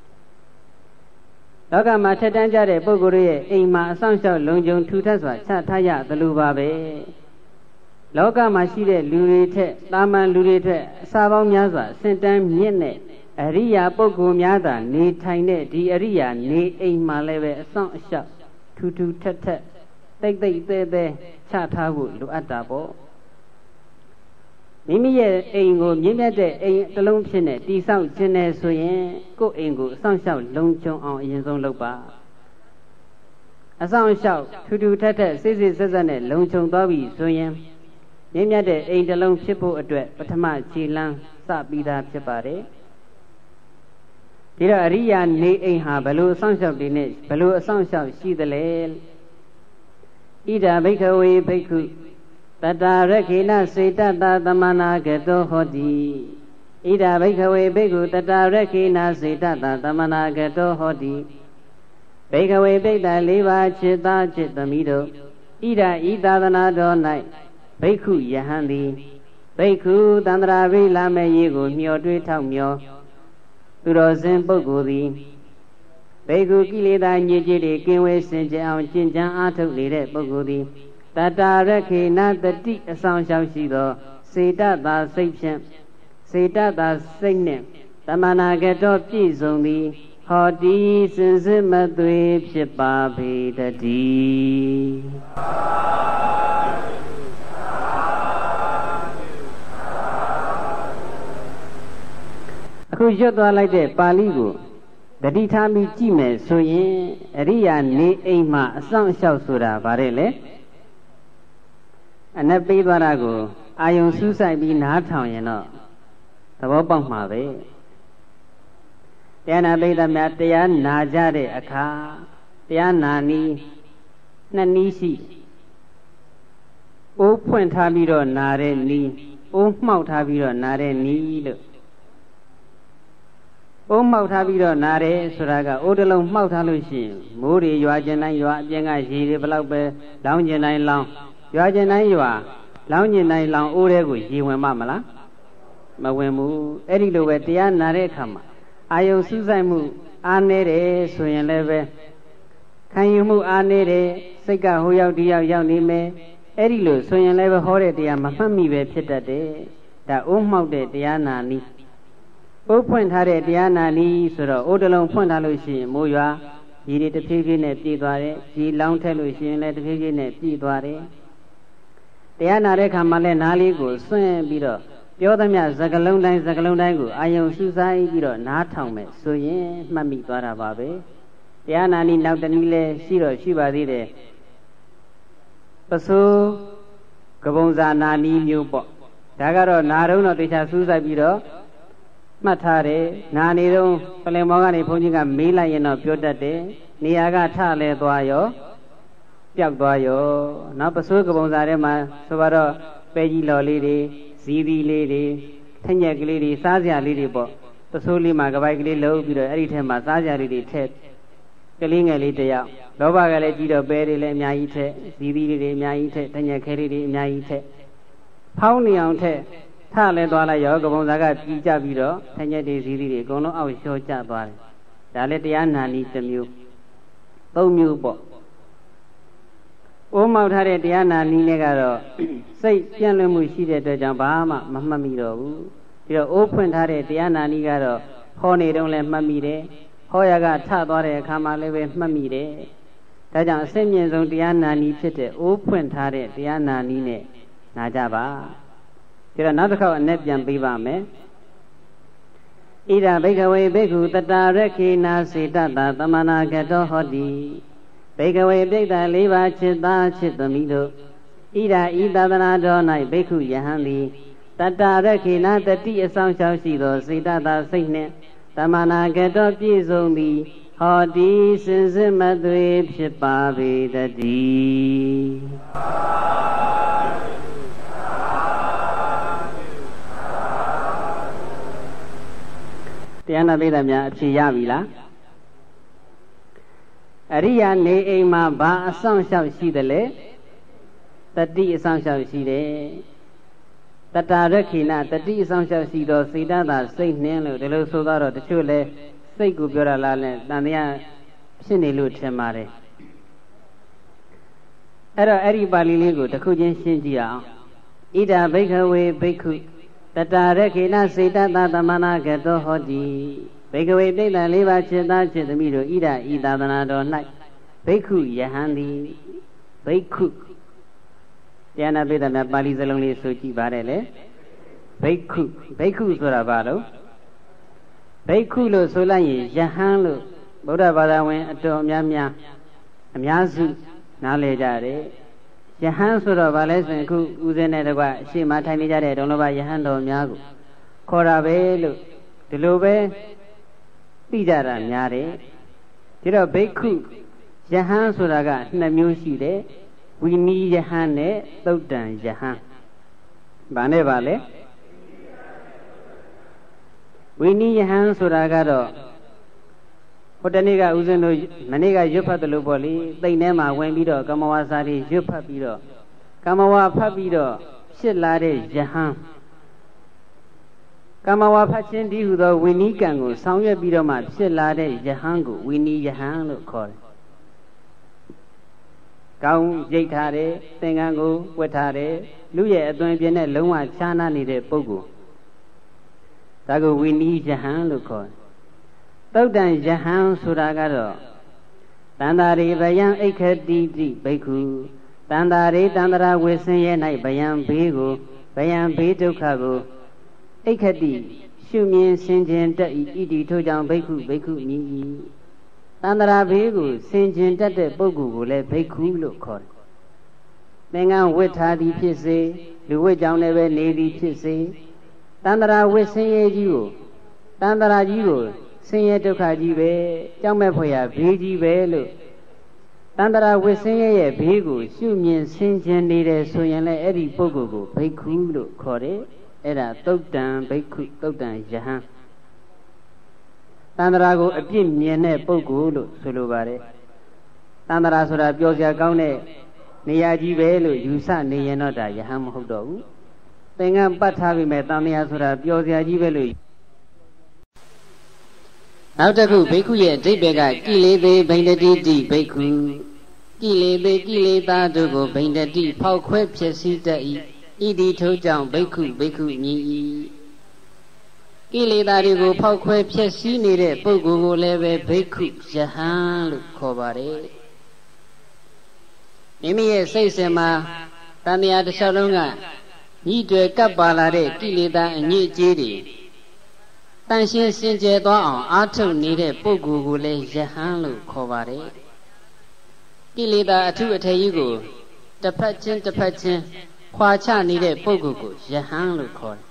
လောကမှာထက်တန်းကြတဲ့ပုဂ္ဂိုလ်ရဲ့အိမ်မှာအဆောင်လျှောက်လုံခြုံထူထပ်စွာချထားရသလိုပါပဲလောကမှာရှိတဲ့လူတွေထက်တာမန်လူတွေထက်အစာပေါင်းများစွာစင်တန်းမြင့်တဲ့အရိယာပုဂ္ဂိုလ်များသာနေထိုင်တဲ့ဒီအရိယာနေအိမ်မှာလည်းပဲအဆောင်အလျှောက်ထူထူထက်ထက်တိတ်တိတ်သေးသေးချထားဖို့လိုအပ်တာပေါ့မိမိရဲ့အိမ်ကိုမြင့်မြတ်တဲ့အိမ်တစ်လုံးဖြစ်နေတိဆောက်ခြင်းနဲ့ဆိုရင်ကိုယ့်အိမ်ကိုအဆောင်လျှောက်လုံခြုံအောင်အရင်ဆုံးလုပ်ပါအဆောင်လျှောက်ထူထူထက်ထက်စိတ်စိတ်ဆက်ဆက်နဲ့လုံခြုံသွားပြီဆိုရင်မြင့်မြတ်တဲ့အိမ်တစ်လုံးဖြစ်ဖို့အတွက်ပထမခြေလှမ်းစပြီးသားဖြစ်ပါတယ်ဒီတော့အရိယာနေအိမ်ဟာဘလို့အဆောင်လျှောက်တွေနဲ့ဘလို့အဆောင်လျှောက်ရှိသလဲဣဒာဘိက္ခဝေဘိက္ခုတတရခေနစေတတသမနာကတောဟောတိဣဒာဘိက္ခဝေဘိက္ခုတတရခေနစေတတသမနာကတောဟောတိဘိက္ခဝေဘိက္ခ၄ပါးจิตသားจิตသမီးတို့ဣဒာဤသာသနာတော်၌ဘိက္ခုယဟန်သည်ဘိက္ခုတန္တရာရိလာမဲ့ရေးကိုမျှော်တွေးထောက်မျှော်သူတော်စင်ပုဂ္ဂိုလ်သည်ဘိက္ခုကိလေသာညစ်ကြေးတွေကင်းဝေးစင်ကြယ်အောင်ကျင့်ကြံအားထုတ်နေတဲ့ပုဂ္ဂိုလ်သည်တတရခေနတတိအဆောင်လျှောက်ရှိသောစေတသာစိတ်ဖြင့်စေတသာစိတ်နှင့်တမနာကတော်ပြည့်စုံသည်ဟောတိစင်စစ်မသွေဖြစ်ပါပေတည်းအခုရွတ်သွားလိုက်တဲ့ပါဠိကိုတတိထားပြီးကြည့်မယ်ဆိုရင်အရိယာနေအိမ်မှာအဆောင်လျှောက်ဆိုတာဗါတဲ့လေအနက်ပေးသွားတာကိုအာယုံစူးစိုက်ပြီးနားထောင်ရင်တော့သဘောပေါက်မှာပဲတရားနာပိဋကများတရားနာကြတဲ့အခါတရားနာနည်းနှစ်နည်းရှိအိုးဖွင့်ထားပြီးတော့နာတဲ့နည်းအိုးမှောက်ထားပြီးတော့နာတဲ့နည်းလို့အိုးမှောက်ထားပြီးတော့နာတယ်ဆိုတာကအိုးတစ်လုံးမှောက်ထားလို့ရှိရင်မိုးတွေရွာကျင်တိုင်းရွာအပြင်ကရေတွေဘလောက်ပဲလောင်းကျင်တိုင်းလောင်းရွာကျင်တိုင်းရွာလောင်းကျင်တိုင်းလောင်းအိုးတွေကိုရေဝင်မလားမဝင်ဘူးအဲ့ဒီလိုပဲတရားနာတဲ့အခါမှာအာယုံစူးစိုက်မှုအားနည်းတယ်ဆိုရင်လည်းပဲခံယူမှုအားနည်းတယ်စိတ်ကဟိုရောက်ဒီရောက်ရောက်နေမယ်အဲ့ဒီလိုဆိုရင်လည်းပဲဟောတဲ့တရားမမှတ်မိပဲဖြစ်တတ်တယ်ဒါအိုးမှောက်တဲ့တရားနာနည်းအိုးဖွင့်ထားတဲ့တရားနာနည်းဆိုတော့အိုးတစ်လုံးဖွင့်ထားလို့ရှိရင်မိုးရွာရေတွေတဖြည်းဖြည်းနဲ့ပြည့်သွားတယ်ရေလောင်းထက်လို့ရှိရင်လည်းတဖြည်းဖြည်းနဲ့ပြည့်သွားတယ်တရားနာတဲ့ခါမှလည်းနားလေးကိုစွန့်ပြီးတော့ပြောသမျှစကလုံးတိုင်းကိုအာယုံစူးစိုက်ပြီးတော့နားထောင်မယ်ဆိုရင်မှတ်မိသွားတာပါပဲတရားနာနည်းနောက်တနည်းလဲရှိတော့ရှိပါသေးတယ်ပစိုးကပုံစာနာနီးမျိုးပေါ့ဒါကတော့နာတုံးတော့တေချာစူးစိုက်ပြီးတော့မှတ်ထားတယ်နာနေတော့ပလင်မောကနေဘုန်းကြီးကမေးလိုက်ရင်တော့ပြောတတ်တယ်နေရာကထလဲသွားရောပျောက်သွားရောနောက်ပစိုးကပုံစာထဲမှာဆိုတော့ပဲကြီးလော်လေးတွေဇီးသီးလေးတွေထညက်ကလေးတွေစားစရာလေးတွေပေါ့ပစိုးလေးမှာကပိုက်ကလေးလှုပ်ပြီးတော့အဲ့ဒီထဲမှာစားစရာလေးတွေထည့်ကလေးငယ်လေးတယောက်လောဘကလည်းကြီးတော့ပဲတွေလည်းအများကြီးထည့်ဇီးသီးလေးတွေအများကြီးထည့်ထညက်ခဲလေးတွေအများကြီးထည့်ဖောင်းနေအောင်ထည့်ထလဲသွားလိုက်ရောကပုံစာကပြီးကြပြီးတော့ထညက်တွေဇီးသီးတွေအကုန်လုံးအောက်လျှော့ကျသွားတယ်ဒါလည်းတရားနာနည်းတစ်မျိုး၃မျိုးပေါ့အိုးမောက်ထားတဲ့တရားနာနည်းနဲ့ကတော့စိတ်ပြန့်လွင့်မှုရှိတဲ့အတွက်ကြောင့်ဘာမှမမှတ်မိတော့ဘူးပြီးတော့အိုးဖွင့်ထားတဲ့တရားနာနည်းကတော့ဟောနေတုန်းလည်းမှတ်မိတယ်ဟောရကထသွားတဲ့အခါမှာလည်းပဲမှတ်မိတယ်ဒါကြောင့်အစစ်မြင့်ဆုံးတရားနာနည်းဖြစ်တဲ့အိုးဖွင့်ထားတဲ့တရားနာနည်းနဲ့နာကြပါဒါတော့နောက်တစ်ခေါက်အ내ပြန်ပေးပါမယ်ဣဒဘိကဝေဘိက္ခုတတရခေနာစေတတသမနာကတောဟောတိဘိကဝေပိဋက၄ပါးจิตသားจิตသမီးတို့ဣဒဤသာသနာတော်၌ဘိက္ခုယဟန်သည်တတရခေနာတတိအဆောင်ရှောက်ရှိသောစေတသာစိတ်နှင့်သမနာကတောပြည့်စုံသည်ဟောတိစင်စစ်မသွေဖြစ်ပါပေတည်းတရားနာပိဋကများအဖြေရပြီလားအရိယာနေအိမ်မှာဘာအဆောင်ရှောက်ရှိတယ်လဲတတိအဆောင်ရှောက်ရှိတယ်တတရခိဏတတိအဆောင်ရှောက်ရှိတော့စေတသာစိတ်နှင်းလို့ဒီလိုဆိုတော့တချို့လဲစိတ်ကိုပြောတာလားလဲတန်တရားဖြစ်နေလို့ထင်ပါတယ်အဲ့တော့အဲ့ဒီပါဠိလေးကိုတစ်ခုချင်းရှင်းကြည့်အောင်ဣဒဘိက္ခဝေဘိက္ခုတတရခိဏစေတသာသမနာကတောဟောတိဘိက္ခဝေပိဋက၄ပါးจิตသားจิตသမီးတို့ဣဒဤသာသနာတော်၌ဘိက္ခုယဟန်သည်ဘိက္ခုတရားနာပိဋကများပါဠိစလုံးလေးဆိုကြည့်ပါတယ်လေဘိက္ခုဘိက္ခုဆိုတာဘာလို့ဘိက္ခုလို့ဆိုလိုက်ရင်ယဟန်လို့ဗုဒ္ဓဘာသာဝင်အတော်များများအများစုနားလည်ကြတယ်ယဟန်ဆိုတော့ဗာလဲဆိုရင်အခုဦးဇင်းနဲ့တကွအရှိမထိုင်နေကြတဲ့ဒုံလောဘယဟန်တော်များကိုခေါ်တာပဲလို့ဒီလိုပဲသိကြတာများတယ်ဒီတော့ဘိက္ခုယဟန်ဆိုတာက2မျိုးရှိတယ်ဝိနည်းယဟန်နဲ့သုတ်တံယဟန်ဘာနဲ့ပါလဲဝိနည်းယဟန်ဆိုတာကတော့ဟိုတနေ့ကဦးဇင်းတို့မနေ့ကရွတ်ဖတ်တယ်လို့ပေါ့လေသိမ့်ထဲမှာဝင်ပြီးတော့ကမ္မဝါစာတွေရွတ်ဖတ်ပြီးတော့ကမ္မဝါဖတ်ပြီးတော့ဖြစ်လာတဲ့ယဟန်ကမ္မဝါဖတ်ခြင်းဒီဟုသောဝိနည်းကံကိုဆောင်ရွက်ပြီးတော့မှဖြစ်လာတဲ့ယဟန်ကိုဝိနည်းယဟန်လို့ခေါ်တယ်ကောင်းရိတ်ထားတယ်သင်္ကန်းကိုဝတ်ထားတယ်လူရဲ့အသွင်ပြင်းနဲ့လုံးဝခြားနားနေတဲ့ပုဂ္ဂိုလ်ဒါကိုဝိနည်းယဟန်လို့ခေါ်တယ်သုတ်တံယဟန်ဆိုတာကတော့တန္တာရိဗယံအိခတိတိဘိက္ခုတန္တာရိတန္တရာဝေဆင်းရဲ၌ဗယံဘေးကိုဗယံဘေးဒုက္ခကိုအိခတိရှုမြင်ဆင်ခြင်တတ်၏ဣတိထို့ကြောင့်ဘိက္ခုဘိက္ခုမြည်၏တန္တရာဘေးကိုဆင်ခြင်တတ်တဲ့ပုဂ္ဂိုလ်ကိုလည်းဘိက္ခုလို့ခေါ်တယ်သင်္ကန်းဝတ်ထားသည်ဖြစ်စေလူဝတ်ကြောင့်လည်းပဲနေသည်ဖြစ်စေတန္တရာဝတ်ဆင်းရဲကြီးကိုတန္တရာကြီးကိုဆင်းရဲဒုက္ခကြီးပဲကြောက်မဲ့ဖွယ်ရဘေးကြီးပဲလို့တန္တရာဝိဆင်းရဲရဲ့ဘေးကိုရှုမြင်ဆင်ခြင်နေတယ်ဆိုရင်လည်းအဲ့ဒီပုဂ္ဂိုလ်ကိုဘိက္ခုလို့ခေါ်တယ်အဲ့ဒါသုတ်တံဘိက္ခုသုတ်တံယဟန်တန္တရာကိုအပြစ်မြင်တဲ့ပုဂ္ဂိုလ်လို့ဆိုလိုပါတယ်တန္တရာဆိုတာပြောစရာကောင်းတဲ့နေရာကြီးပဲလို့ယူဆနေရင်တော့ဒါယဟန်မဟုတ်တော့ဘူးသင်္ကန်းပတ်ထားပြီးမဲ့တန်မြာဆိုတာပြောစရာကြီးပဲလို့နောက်တစ်ခုဘိက္ခုရဲ့အဓိပ္ပာယ်ကကိလေသေဘိန္ဒတိတိဘိက္ခုကိလေသေကိလေသာတို့ကိုဘိန္ဒတိဖောက်ခွဲဖြစ်စည်းတတ်၏ဣတိထို့ကြောင့်ဘိက္ခုဘိက္ခုမြည်၏ကိလေသာတွေကိုဖောက်ခွဲဖြစ်စည်းနေတဲ့ပုဂ္ဂိုလ်ကိုလည်းပဲဘိက္ခုယဟန်လို့ခေါ်ပါတယ်မိမိရဲ့စိတ်စဉ်မှာတန်တရားတစ်လျှောက်လုံးကညှိတွယ်ကပ်ပါလာတဲ့ကိလေသာအညစ်အကြေးတွေတန်ရှင်းစင်ကြယ်သွားအောင်အားထုတ်နေတဲ့ပုဂ္ဂိုလ်ကိုလည်းယဟန်လို့ခေါ်ပါတယ်ကိလေသာအထုအထည်ကြီးကိုတစ်ဖက်ချင်းခွာချနေတဲ့ပုဂ္ဂိုလ်ကိုယဟန်လို့ခေါ်တယ်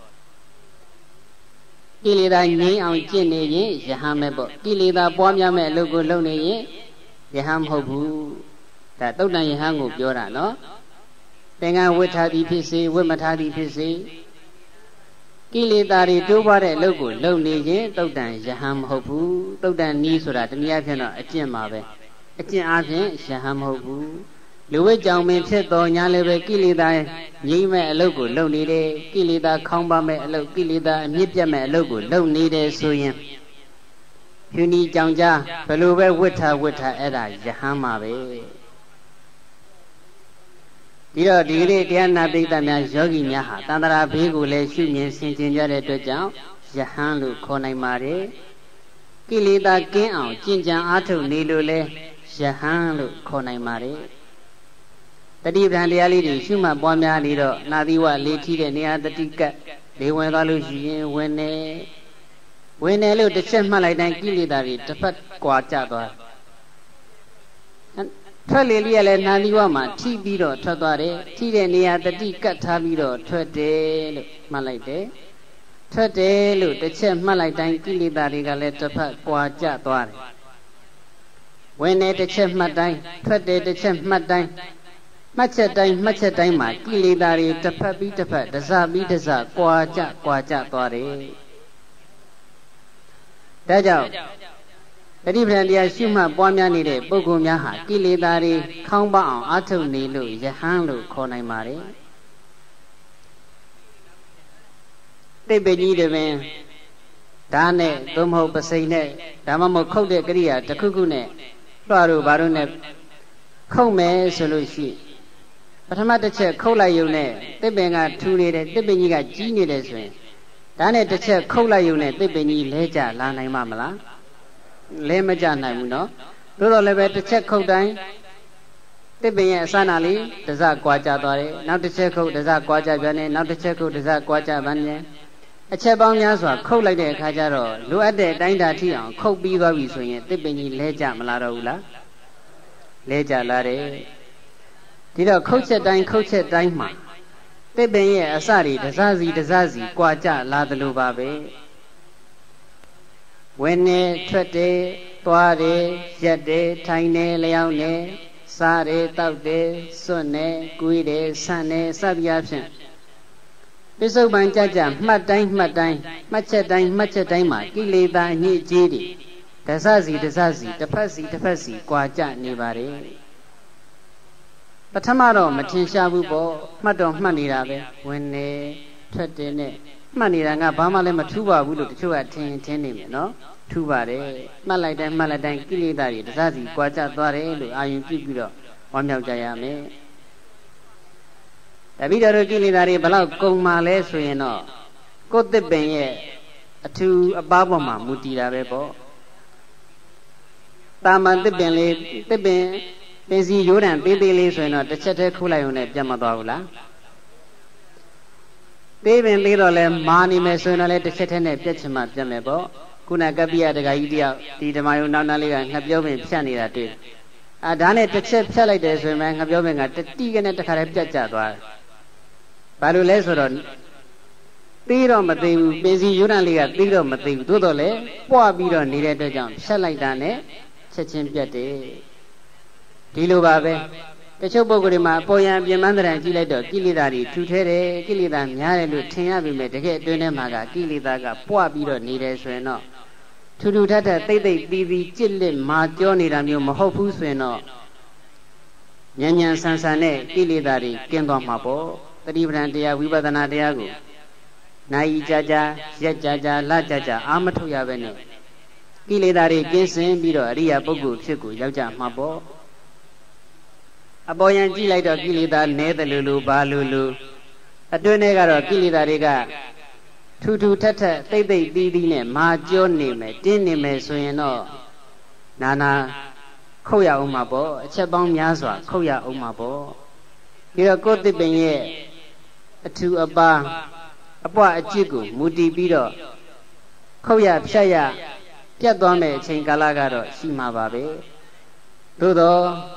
ကိလေသာငြိမ်းအောင်ကျင့်နေရင်ယဟန်ပဲပေါ့ကိလေသာပွားများမဲ့အလုပ်ကိုလုပ်နေရင်ယဟန်မဟုတ်ဘူးဒါသုတ်တန်ယဟန်ကိုပြောတာနော်သင်္ကန်းဝတ်ထားသည်ဖြစ်စေဝတ်မထားသည်ဖြစ်စေကိလေသာတွေတိုးပွားတဲ့အလုပ်ကိုလုပ်နေရင်သုတ်တန်ယဟန်မဟုတ်ဘူးသုတ်တန်နီးဆိုတာတနည်းအားဖြင့်တော့အကျင့်ပါပဲအကျင့်အားဖြင့်ယဟန်မဟုတ်ဘူးလူဝိကြောင်ပင်ဖြစ်တော်ညာလည်းပဲကိလေသာငြိမ့်မဲ့အလုပ်ကိုလုပ်နေတယ်ကိလေသာခေါင်းပါမဲ့အလုပ်ကိလေသာအမြင့်ပြတ်မဲ့အလုပ်ကိုလုပ်နေတယ်ဆိုရင်ဖြူနီကြောင်ကြားဘယ်လိုပဲဝတ်ထားအဲ့ဒါယဟန်မှာပဲဒီတော့ဒီနေ့တရားနာပိဋကများယောဂီများဟာတန္တရာဘေးကိုလည်းရှုမြင်ဆင်ခြင်ကြတဲ့အတွက်ကြောင့်ယဟန်လို့ခေါ်နိုင်ပါတယ်ကိလေသာကင်းအောင်ကျင့်ကြံအားထုတ်နေလို့လဲယဟန်လို့ခေါ်နိုင်ပါတယ်တတိပဌာန်တရားလေးတွေရှုမှတ်ပွားများနေတော့နာသီဝလေးထီးတဲ့နေရာတတိကတ်လေးဝင်သွားလို့ရှိရင်ဝင်နေလို့တစ်ချက်မှတ်လိုက်တိုင်းကိလေသာတွေတစ်ဖက်ကွာကျသွားထွက်လေလေးရလဲနာသီဝမှာထိပြီးတော့ထွက်သွားတယ်ထိတဲ့နေရာတတိကတ်ထားပြီးတော့ထွက်တယ်လို့မှတ်လိုက်တယ်ထွက်တယ်လို့တစ်ချက်မှတ်လိုက်တိုင်းကိလေသာတွေကလည်းတစ်ဖက်ကွာကျသွားတယ်ဝင်နေတစ်ချက်မှတ်တိုင်းထွက်တယ်တစ်ချက်မှတ်တိုင်းမှတ်ချက်တိုင်းမှာကိလေသာတွေတစ်ဖက်ပြီးတစ်ဖက်တစပြီးတစကွာကျသွားတယ်ဒါကြောင့်တတိပဌာန်တရားရှုမှတ်ပွားများနေတဲ့ပုဂ္ဂိုလ်များဟာကိလေသာတွေခေါင်းပအောင်အားထုတ်နေလို့ယဟန်လို့ခေါ်နိုင်ပါတယ်တိပ္ပကြီးတွေပင်ဓာတ်နဲ့သို့မဟုတ်ပစိန်နဲ့ဒါမှမဟုတ်ခုတ်တဲ့ကရိယာတစ်ခုခုနဲ့လွှတ်တို့ဘာလို့နဲ့ခုတ်မယ်ဆိုလို့ရှိပထမတစ်ချက်ခုတ်လိုက်ရုံနဲ့တစ်ပင်ကထူနေတယ်တစ်ပင်ကြီးကကြီးနေတယ်ဆိုရင်ဒါနဲ့တစ်ချက်ခုတ်လိုက်ရုံနဲ့တစ်ပင်ကြီးလဲကျလာနိုင်မှာမလားလဲမကျနိုင်ဘူးနော်တို့တော့လည်းပဲတစ်ချက်ခုတ်တိုင်းတစ်ပင်ရဲ့အစနာလေးတစကွာကျသွားတယ်နောက်တစ်ချက်ခုတ်တစကွာကျပြန်တယ်နောက်တစ်ချက်ခုတ်တစကွာကျပြန်တယ်အချက်ပေါင်းများစွာခုတ်လိုက်တဲ့အခါကျတော့လိုအပ်တဲ့အတိုင်းတာထိအောင်ခုတ်ပြီးသွားပြီဆိုရင်တစ်ပင်ကြီးလဲကျမလာတော့ဘူးလားလဲကျလာတယ်ဒီတော့ခုတ်ချက်တိုင်းမှာတစ်ပင်ရဲ့အစတွေတစစီကွာကျလာသလိုပါပဲဝင်နေထွက်တယ်သွားတယ်ရက်တယ်ထိုင်တယ်လျောင်းတယ်စားတယ်တောက်တယ်စွန့်တယ်ကွေးတယ်ဆန့်တယ်စသည်အဖြစ်ပစ္စုပန်ကြမှတ်တိုင်းမှတ်ချက်တိုင်းမှာကိလေသာအညစ်အကြေးတွေတစစီတစ်ဖက်စီကွာကျနေပါတယ်ပထမတော့မထင်ရှားဘူးပေါ့မှတ်တော့မှတ်နေတာပဲဝင်နေထွက်တယ်နဲ့မှတ်နေတာကဘာမှလည်းမထူးပါဘူးလို့တချို့ကထင်နေမယ်နော်ထူးပါတယ်မှတ်လိုက်တိုင်းကိလေသာတွေတစစီကွာကျသွားတယ်လို့အာရုံပြုပြီးတော့ဝမ်းမြောက်ကြရမယ်တပိတော်တို့ကိလေသာတွေဘလောက်ကုန်မှလဲဆိုရင်တော့ကိုယ်သစ်ပင်ရဲ့အထူးအပားပေါ်မှာမူတည်တာပဲပေါ့တာမန်သစ်ပင်လေးသစ်ပင်ပင်စီရိုးတံသေးလေးဆိုရင်တော့တစ်ချက်တည်းခိုးလိုက်ုံနဲ့ပြတ်မသွားဘူးလားသေးပင်သေးတော့လဲမာနေမယ်ဆိုရင်တော့လဲတစ်ချက်တည်းနဲ့ပြတ်ချင်မှပြတ်မယ်ပေါ့ခုနကပ္ပိယတက္ကကြီးတယောက်ဒီဓမ္မယုံနောက်နားလေးကငှက်ပြောပင်ဖြတ်နေတာတွေ့ဒါနဲ့တစ်ချက်ဖြတ်လိုက်တယ်ဆိုရင်ငှက်ပြောပင်ကတတိကနဲ့တခါတည်းပြတ်ကျသွားတယ်ဘာလို့လဲဆိုတော့သေးတော့မသေးဘူးပင်စီရိုးတံလေးကသေးတော့မသေးဘူးသို့တော့လဲပွားပြီးတော့နေတဲ့အတွက်ကြောင့်ဖြတ်လိုက်တာနဲ့ချက်ချင်းပြတ်တယ်ဒီလိုပါပဲတချို့ပုဂ္ဂိုလ်တွေမှာပေါ်ရန်ပြင်ပန်းတဲ့ကြည့်လိုက်တော့ကိလေသာတွေထူထဲတယ်ကိလေသာများတယ်လို့ထင်ရပြီမဲ့တကယ်အတွင်းထဲမှာကကိလေသာကပွားပြီးတော့နေတယ်ဆိုရင်တော့ထူထပ်တိတ်ပြီးကြစ်လက်မာကြောနေတာမျိုးမဟုတ်ဘူးဆိုရင်တော့ဉာဏ်ဆန်နဲ့ကိလေသာတွေကင်းသွားမှာပေါ့တတိပဌာန်တရားဝိပဿနာတရားကိုနိုင်ကြရက်ကြလကြအာမထုတ်ရပဲနဲ့ကိလေသာတွေကင်းစင်ပြီးတော့အရိယာပုဂ္ဂိုလ်ဖြစ်ကိုရောက်ကြမှာပေါ့အပေါ်ယံကြည့်လိုက်တော့ကိလေသာနည်းတယ်လို့ဘာလို့အတွင်းထဲကတော့ကိလေသာတွေကထူထပ်တိတ်ပြီးနဲ့မာကြောနေမယ်တင်းနေမယ်ဆိုရင်တော့နာခုတ်ရအောင်မှာပေါ့အချက်ပေါင်းများစွာခုတ်ရအောင်မှာပေါ့ပြီးတော့ကိုယ်သစ်ပင်ရဲ့အထူအပါအပွားအကျစ်ကိုမူတည်ပြီးတော့ခုတ်ရဖြတ်ရပြတ်သွားမယ်အချိန်ကာလကတော့ရှိမှာပါပဲသို့တော့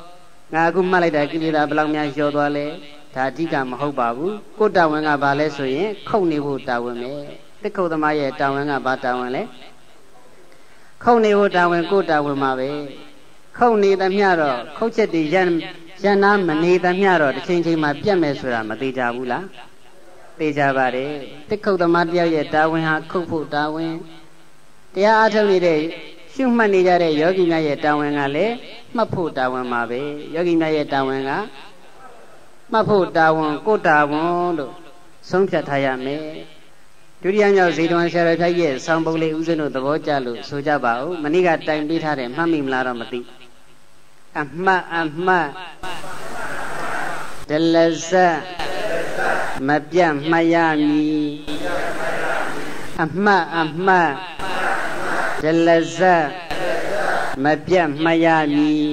ငါအခုမှတ်လိုက်တာကိလေသာဘယ်လောက်များလျော့သွားလဲဒါအဓိကမဟုတ်ပါဘူးကိုယ်တာဝန်ကဘာလဲဆိုရင်ခုတ်နေဖို့တာဝန်ပဲတစ်ခုတ်သမားရဲ့တာဝန်ကဘာတာဝန်လဲခုတ်နေဖို့တာဝန်ကိုယ်တာဝန်မှာပဲခုတ်နေသမျှတော့ခုတ်ချက်တွေရနာမနေသမျှတော့တစ်ချိန်ချိန်မှာပြတ်မယ်ဆိုတာမသေးကြဘူးလားသိကြပါတယ်တစ်ခုတ်သမားတယောက်ရဲ့တာဝန်ဟာခုတ်ဖို့တာဝန်တရားအားထုတ်နေတဲ့ရှုမှတ်နေကြတဲ့ယောဂီများရဲ့တာဝန်ကလည်းမှတ်ဖို့တာဝန်ပါပဲယောဂီများရဲ့တာဝန်ကမှတ်ဖို့တာဝန်ကိုယ်တာဝန်လို့ဆုံးဖြတ်ထားရမယ်ဒုတိယမြောက်ဇေတဝန်ဆရာတော်ဖိုက်ရဲ့ဆောင်းပုဒ်လေးဦးဇင်းတို့သဘောကျလို့ဆိုကြပါဦးမနေ့ကတိုင်ပေးထားတယ်မှတ်မိမလားတော့မသိအမှတ်ဒလဇတ်မပြတ်မှတ်ရမည်အမှတ်ဒလဇတ်မပြတ်မှတ်ရမည်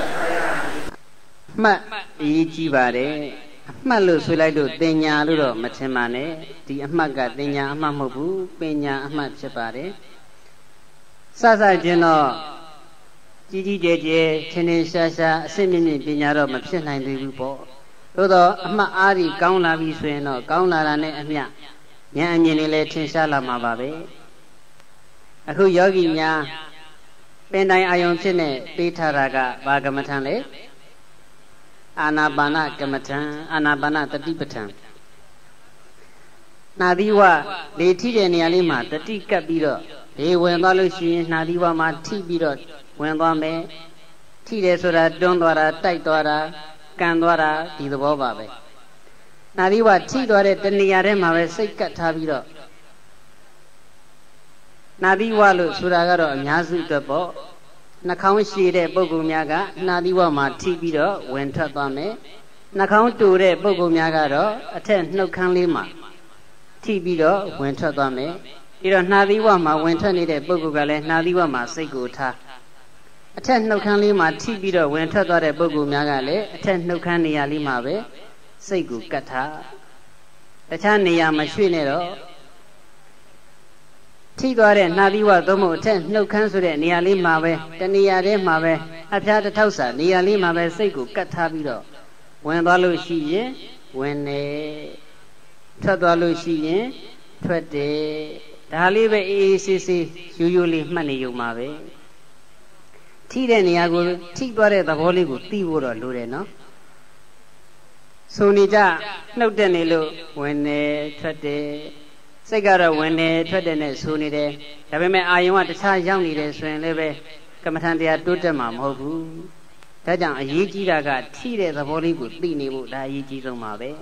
မှတ်အရေးကြီးပါတယ်အမှတ်လို့ဆိုလိုက်လို့တင်ညာလို့တော့မထင်ပါနဲ့ဒီအမှတ်ကတင်ညာအမှတ်မဟုတ်ဘူးပညာအမှတ်ဖြစ်ပါတယ်စချင်းတော့ကြီးကျယ်ထင်ထင်ရှားရှားအစစ်မြင့်မြင့်ပညာတော့မဖြစ်နိုင်သေးဘူးပေါ့သို့တော့အမှတ်အားကြီးကောင်းလာပြီဆိုရင်တော့ကောင်းလာတာနဲ့အမျှဉာဏ်အမြင်တွေလည်းထင်ရှားလာမှာပါပဲအခုယောဂီများပင်တိုင်းအာယုံဖြစ်နေပေးထားတာကဘာကမ္မထံလဲအာနာပါနကမ္မထံအာနာပါနတတိပဋ္ဌာန်နာသီဝလေထိတဲ့နေရာလေးမှာတတိကပ်ပြီးတော့လေဝင်သွားလို့ရှိရင်နာသီဝမှာထိပြီးတော့ဝင်သွားမယ်ထိတယ်ဆိုတာတွန်းသွားတာတိုက်သွားတာကန်သွားတာဒီသဘောပါပဲနာသီဝထိသွားတဲ့တနေရာထဲမှာပဲစိတ်ကပ်ထားပြီးတော့နာသီဝလို့ဆိုတာကတော့အများစုအတွက်ပေါ့နှာခေါင်းရှည်တဲ့ပုဂ္ဂိုလ်များကနာသီဝမှာထိပြီးတော့ဝင်ထွက်သွားမယ်နှာခေါင်းတူတဲ့ပုဂ္ဂိုလ်များကတော့အထက်နှုတ်ခမ်းလေးမှာထိပြီးတော့ဝင်ထွက်သွားမယ်ပြီးတော့နှာသီဝမှာဝင်ထွက်နေတဲ့ပုဂ္ဂိုလ်ကလည်းနှာသီဝမှာစိတ်ကိုထားအထက်နှုတ်ခမ်းလေးမှာထိပြီးတော့ဝင်ထွက်သွားတဲ့ပုဂ္ဂိုလ်များကလည်းအထက်နှုတ်ခမ်းနေရာလေးမှာပဲစိတ်ကိုကတ်ထားတခြားနေရာမရွှေ့နဲ့တော့ထိသွားတဲ့နှာသီဝသို့မဟုတ်အထက်နှုတ်ခမ်းဆိုတဲ့နေရာလေးမှာပဲတနေရာတည်းမှာပဲအဖျားတစ်ထောက်စာနေရာလေးမှာပဲစိတ်ကိုကတ်ထားပြီးတော့ဝင်သွားလို့ရှိရင်ဝင်နေထွက်သွားလို့ရှိရင်ထွက်တယ်ဒါလေးပဲအေးအေးဆေးဆေးရိုးရိုးလေးမှတ်နေုံပါပဲထိတဲ့နေရာကိုထိသွားတဲ့သဘောလေးကိုသိဖို့တော့လိုတယ်နော်ဆိုနေကြနှုတ်တက်နေလို့ဝင်နေထွက်တယ်စိတ်ကတော့ဝင်နေထွက်တယ်နဲ့ဆိုနေတယ်ဒါပေမဲ့အာယုံကတခြားရောက်နေတယ်ဆိုရင်လည်းပဲကမ္မထန်တရားတိုးတက်မှာမဟုတ်ဘူးဒါကြောင့်အရေးကြီးတာကထိတဲ့သဘောလေးကိုသိနေဖို့ဒါအရေးကြီးဆုံးပါပဲ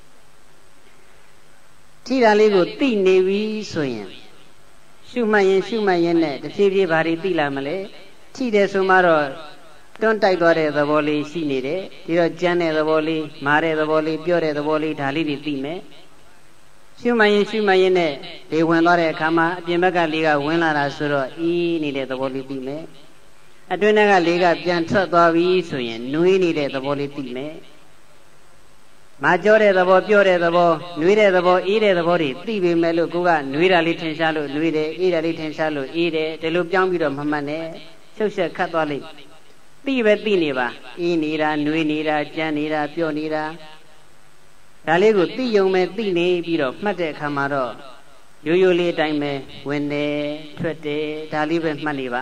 ထိတာလေးကိုသိနေပြီဆိုရင်ရှုမှတ်ရင်နဲ့တဖြည်းဖြည်းဘာတွေသိလာမလဲထိတယ်ဆိုမှတော့တွန်းတိုက်သွားတဲ့သဘောလေးရှိနေတယ်ဒီတော့ကြမ်းတဲ့သဘောလေးမာတဲ့သဘောလေးပြောတဲ့သဘောလေးဒါလေးတွေသိမယ်ရှုမှတ်ရင်နဲ့လေဝင်သွားတဲ့အခါမှာအပြင်ဘက်ကလေကဝင်လာတာဆိုတော့အေးနေတဲ့သဘောလေးသိမယ်အတွင်းကလေကပြန်ထွက်သွားပြီဆိုရင်နွေးနေတဲ့သဘောလေးသိမယ်မာကြောတဲ့သဘောပြောတဲ့သဘောနွေးတဲ့သဘောအေးတဲ့သဘောတွေသိပေမဲ့လို့ကိုကနွေးတာလေးထင်ရှားလို့နွေးတယ်အေးတာလေးထင်ရှားလို့အေးတယ်ဒီလိုပြောင်းပြီးတော့မမှတ်နဲ့ရှုပ်ရှက်ခတ်သွားလိမ့်သိပဲသိနေပါအေးနေတာနွေးနေတာကြမ်းနေတာပြောနေတာဒါလေးကိုသိယုံမဲ့သိနေပြီးတော့မှတ်တဲ့အခါမှာတော့ရိုးရိုးလေးအတိုင်းပဲဝင်တယ်ထွက်တယ်ဒါလေးပဲမှတ်နေပါ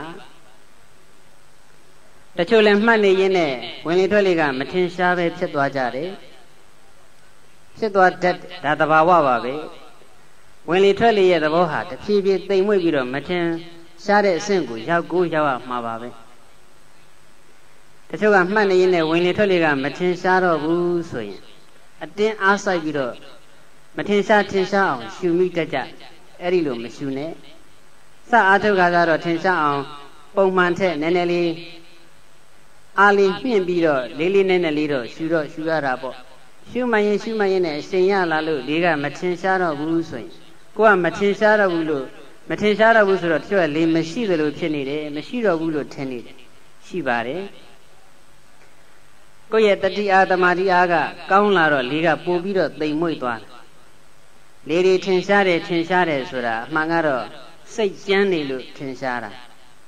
တချို့လည်းမှတ်နေရင်းနဲ့ဝင်လေထွက်လေကမထင်ရှားပဲဖြစ်သွားကြတယ်ဖြစ်သွားတတ်ဒါသဘာဝပါပဲဝင်လေထွက်လေရဲ့သဘောဟာတဖြည်းဖြည်းတိမ်မွေ့ပြီးတော့မထင်ရှားတဲ့အဆင့်ကိုရောက်ရမှာပါပဲတချို့ကမှတ်နေရင်းနဲ့ဝင်လေထွက်လေကမထင်ရှားတော့ဘူးဆိုရင်အတင်းအားစိုက်ပြီးတော့မထင်ရှားအောင်ရှုမိတတ်ကြအဲ့ဒီလိုမရှုနဲ့စအားထုတ်ကတော့ထင်ရှားအောင်ပုံမှန်ထက်နည်းနည်းလေးအားလေးမြင့်ပြီးတော့လေးနည်းနည်းလေးတော့ရှုရတာပေါ့ရှုမှရင်နဲ့အရှင်ရလာလို့လေးကမထင်ရှားတော့ဘူးဆိုရင်ကိုကမထင်ရှားတော့ဘူးဆိုတော့တချို့ကလေးမရှိသလိုဖြစ်နေတယ်မရှိတော့ဘူးလို့ထင်နေတယ်ရှိပါတယ်ကိုယ့်ရဲ့တတိအားတမာတိအားကကောင်းလာတော့လေးကပို့ပြီးတော့တိမ်မွေ့သွားတယ်လေးတွေထင်ရှားတယ်ဆိုတာအမှန်ကတော့စိတ်ကြမ်းနေလို့ထင်ရှားတာ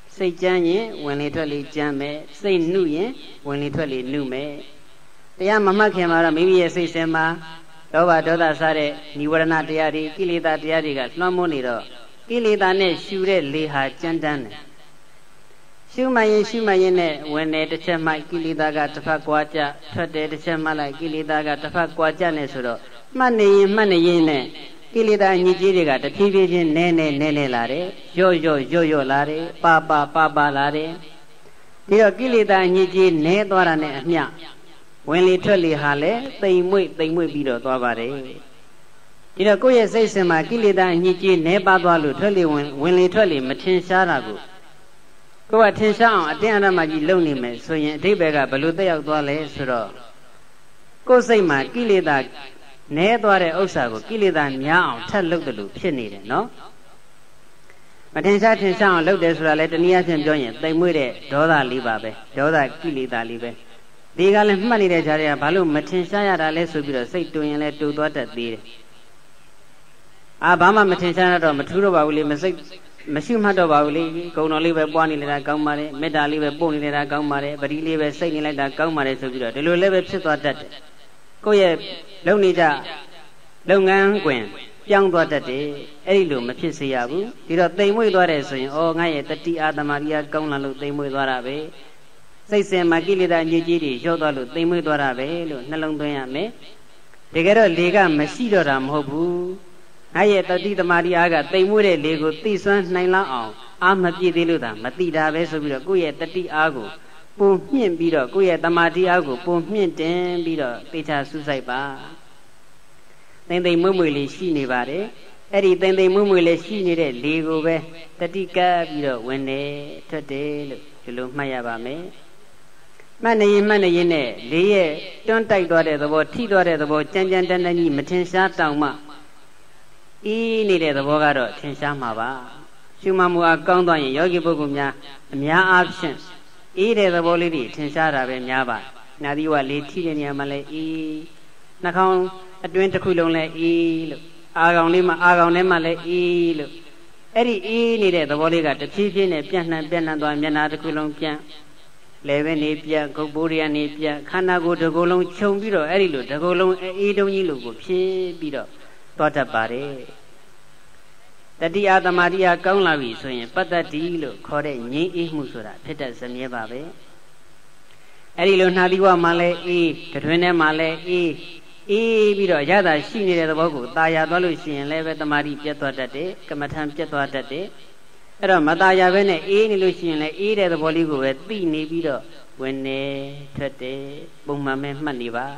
စိတ်ကြမ်းရင်ဝင်လေထွက်လေကြမ်းမယ်စိတ်နှုရင်ဝင်လေထွက်လေနှုမယ်တရားမမှတ်ခင်မှာတော့မိမိရဲ့စိတ်ဆင်းမှာလောဘဒေါသစတဲ့និဝရဏတရားတွေကိလေသာတရားတွေကလွှမ်းမိုးနေတော့ကိလေသာနဲ့ရှူတဲ့လေဟာကြမ်းတမ်းတယ်ရှုမှန်ရင်နဲ့ဝင်တယ်တစ်ချက်မှကိလေသာကတစ်ဖက်ကွာကြထွက်တယ်တစ်ချက်မှလိုက်ကိလေသာကတစ်ဖက်ကွာကြနဲ့ဆိုတော့မှတ်နေရင်နဲ့ကိလေသာညစ်ကြေးတွေကတဖြည်းဖြည်းချင်းနဲလာတယ်ရော့လာတယ်ပါလာတယ်ဒီတော့ကိလေသာညစ်ကြေးနဲသွားတာနဲ့အမျှဝင်လေထွက်လေဟာလည်းတိမ်မွေ့ပြီးတော့သွားပါတယ်ဒီတော့ကိုယ့်ရဲ့စိတ်ဆင်မှာကိလေသာညစ်ကြေးနဲပါသွားလို့ထွက်လေဝင်လေထွက်လေမထင်ရှားတာကိုကိုယ်ကထင်ရှားအောင်အတင်းအဓမ္မကြီးလုပ်နေမယ်ဆိုရင်အဓိပ္ပာယ်ကဘယ်လိုတက်ရောက်သွားလဲဆိုတော့ကိုယ်စိတ်မှာကိလေသာနဲသွားတဲ့ဥစ္စာကိုကိလေသာများအောင်ထပ်လုပ်တယ်လို့ဖြစ်နေတယ်နော်မထင်ရှားအောင်လုပ်တယ်ဆိုတာလေတနည်းအားဖြင့်ပြောရင်တိမ်မွေ့တဲ့ဒေါသလေးပါပဲဒေါသကိလေသာလေးပဲဒီကလည်းမှတ်နေတဲ့ခြားတွေကဘာလို့မထင်ရှားရတာလဲဆိုပြီးတော့စိတ်တူရင်လည်းတူသွားတတ်သေးတယ်ဘာမှမထင်ရှားတော့မထူးတော့ပါဘူးလေမရှိမှတ်တော့ပါဘူးလေဂုဏ်တော်လေးပဲပွားနေလိုက်တာကောင်းပါတယ်မေတ္တာလေးပဲပို့နေလိုက်တာကောင်းပါတယ်ပတိလေးပဲစိတ်နေလိုက်တာကောင်းပါတယ်ဆိုပြီးတော့ဒီလိုလည်းပဲဖြစ်သွားတတ်တယ်ကိုယ့်ရဲ့လုပ်နေကြလုပ်ငန်းခွင်ပြောင်းသွားတတ်တယ်အဲ့ဒီလိုမဖြစ်စေရဘူးဒီတော့တိမ်မွေ့သွားတယ်ဆိုရင်ငါရဲ့တတိအာသမารိယကောင်းလာလို့တိမ်မွေ့သွားတာပဲစိတ်ဆင်မှာကိလေသာညစ်ကြေးတွေလျော့သွားလို့တိမ်မွေ့သွားတာပဲလို့နှလုံးသွင်းရမယ်တကယ်တော့လေကမရှိတော့တာမဟုတ်ဘူးငါရဲ့တတိသမารိယကတိမ်မွေ့တဲ့လေကိုသိစွမ်းနိုင်လောက်အောင်အာမပြည့်သေးလို့သာမသိတာပဲဆိုပြီးတော့ကိုယ့်ရဲ့တတိအားကိုပုံမြင့်ပြီးတော့ကိုယ့်ရဲ့တမာတိအားကိုပုံမြင့်တင်ပြီးတော့သေချာစူးစိုက်ပါတိမ်တိမ်မွေ့မွေ့လေးရှိနေပါတယ်အဲ့ဒီတိမ်တိမ်မွေ့မွေ့လေးရှိနေတဲ့လေကိုပဲတတိကပ်ပြီးတော့ဝင်နေထွက်တယ်လို့ဒီလိုမှတ်ရပါမယ်မှတ်နေရင်နဲ့လေရဲ့တွန်းတိုက်သွားတဲ့သဘောထိသွားတဲ့သဘောကြမ်းတန်းကြီးမထင်ရှားတောင်မှအေးနေတဲ့သဘောကတော့ထင်ရှားမှာပါရှုမှတ်မှုအားကောင်းသွားရင်ယောဂီပုဂ္ဂိုလ်များအများအားဖြင့်အေးတဲ့သဘောလေးတွေထင်ရှားတာပဲများပါနာသီဝလေထိတဲ့နေရာမှာလည်းအေးနှာခေါင်းအတွင်းတစ်ခုလုံးလည်းအေးလို့အာကောင်ထဲမှာလည်းအေးလို့အဲ့ဒီအေးနေတဲ့သဘောလေးကတဖြည်းဖြည်းနဲ့ပြန့်နှံ့သွားမျက်နှာတစ်ခုလုံးပြန့်လယ်ပဲနေပြန့်ဂုတ်ပိုးတွေကနေပြန့်ခန္ဓာကိုယ်တစ်ခုလုံးခြုံပြီးတော့အဲ့ဒီလိုတစ်ခုလုံးအေးတုံးကြီးလို့ကိုဖြည်းပြီးတော့သွားတတ်ပါတယ်တတိယသမารိယကောင်းလာပြီဆိုရင်ပတ္တတိလို့ခေါ်တဲ့ငြိမ်းအေးမှုဆိုတာဖြစ်တတ်စမြဲပါပဲအဲ့ဒီလိုနှာသီးဝမှာလည်းအေးတွင်ထဲမှာလည်းအေးပြီးတော့ရတာရှိနေတဲ့သဘောကိုตาရသွားလို့ရှိရင်လည်းပဲတမာတိပြတ်သွားတတ်တယ်ကမ္မထံပြတ်သွားတတ်တယ်အဲ့တော့မตาရပဲနဲ့အေးနေလို့ရှိရင်လည်းအေးတဲ့သဘောလေးကိုပဲသိနေပြီးတော့ဝင်နေထွက်တယ်ပုံမှန်ပဲမှတ်နေပါ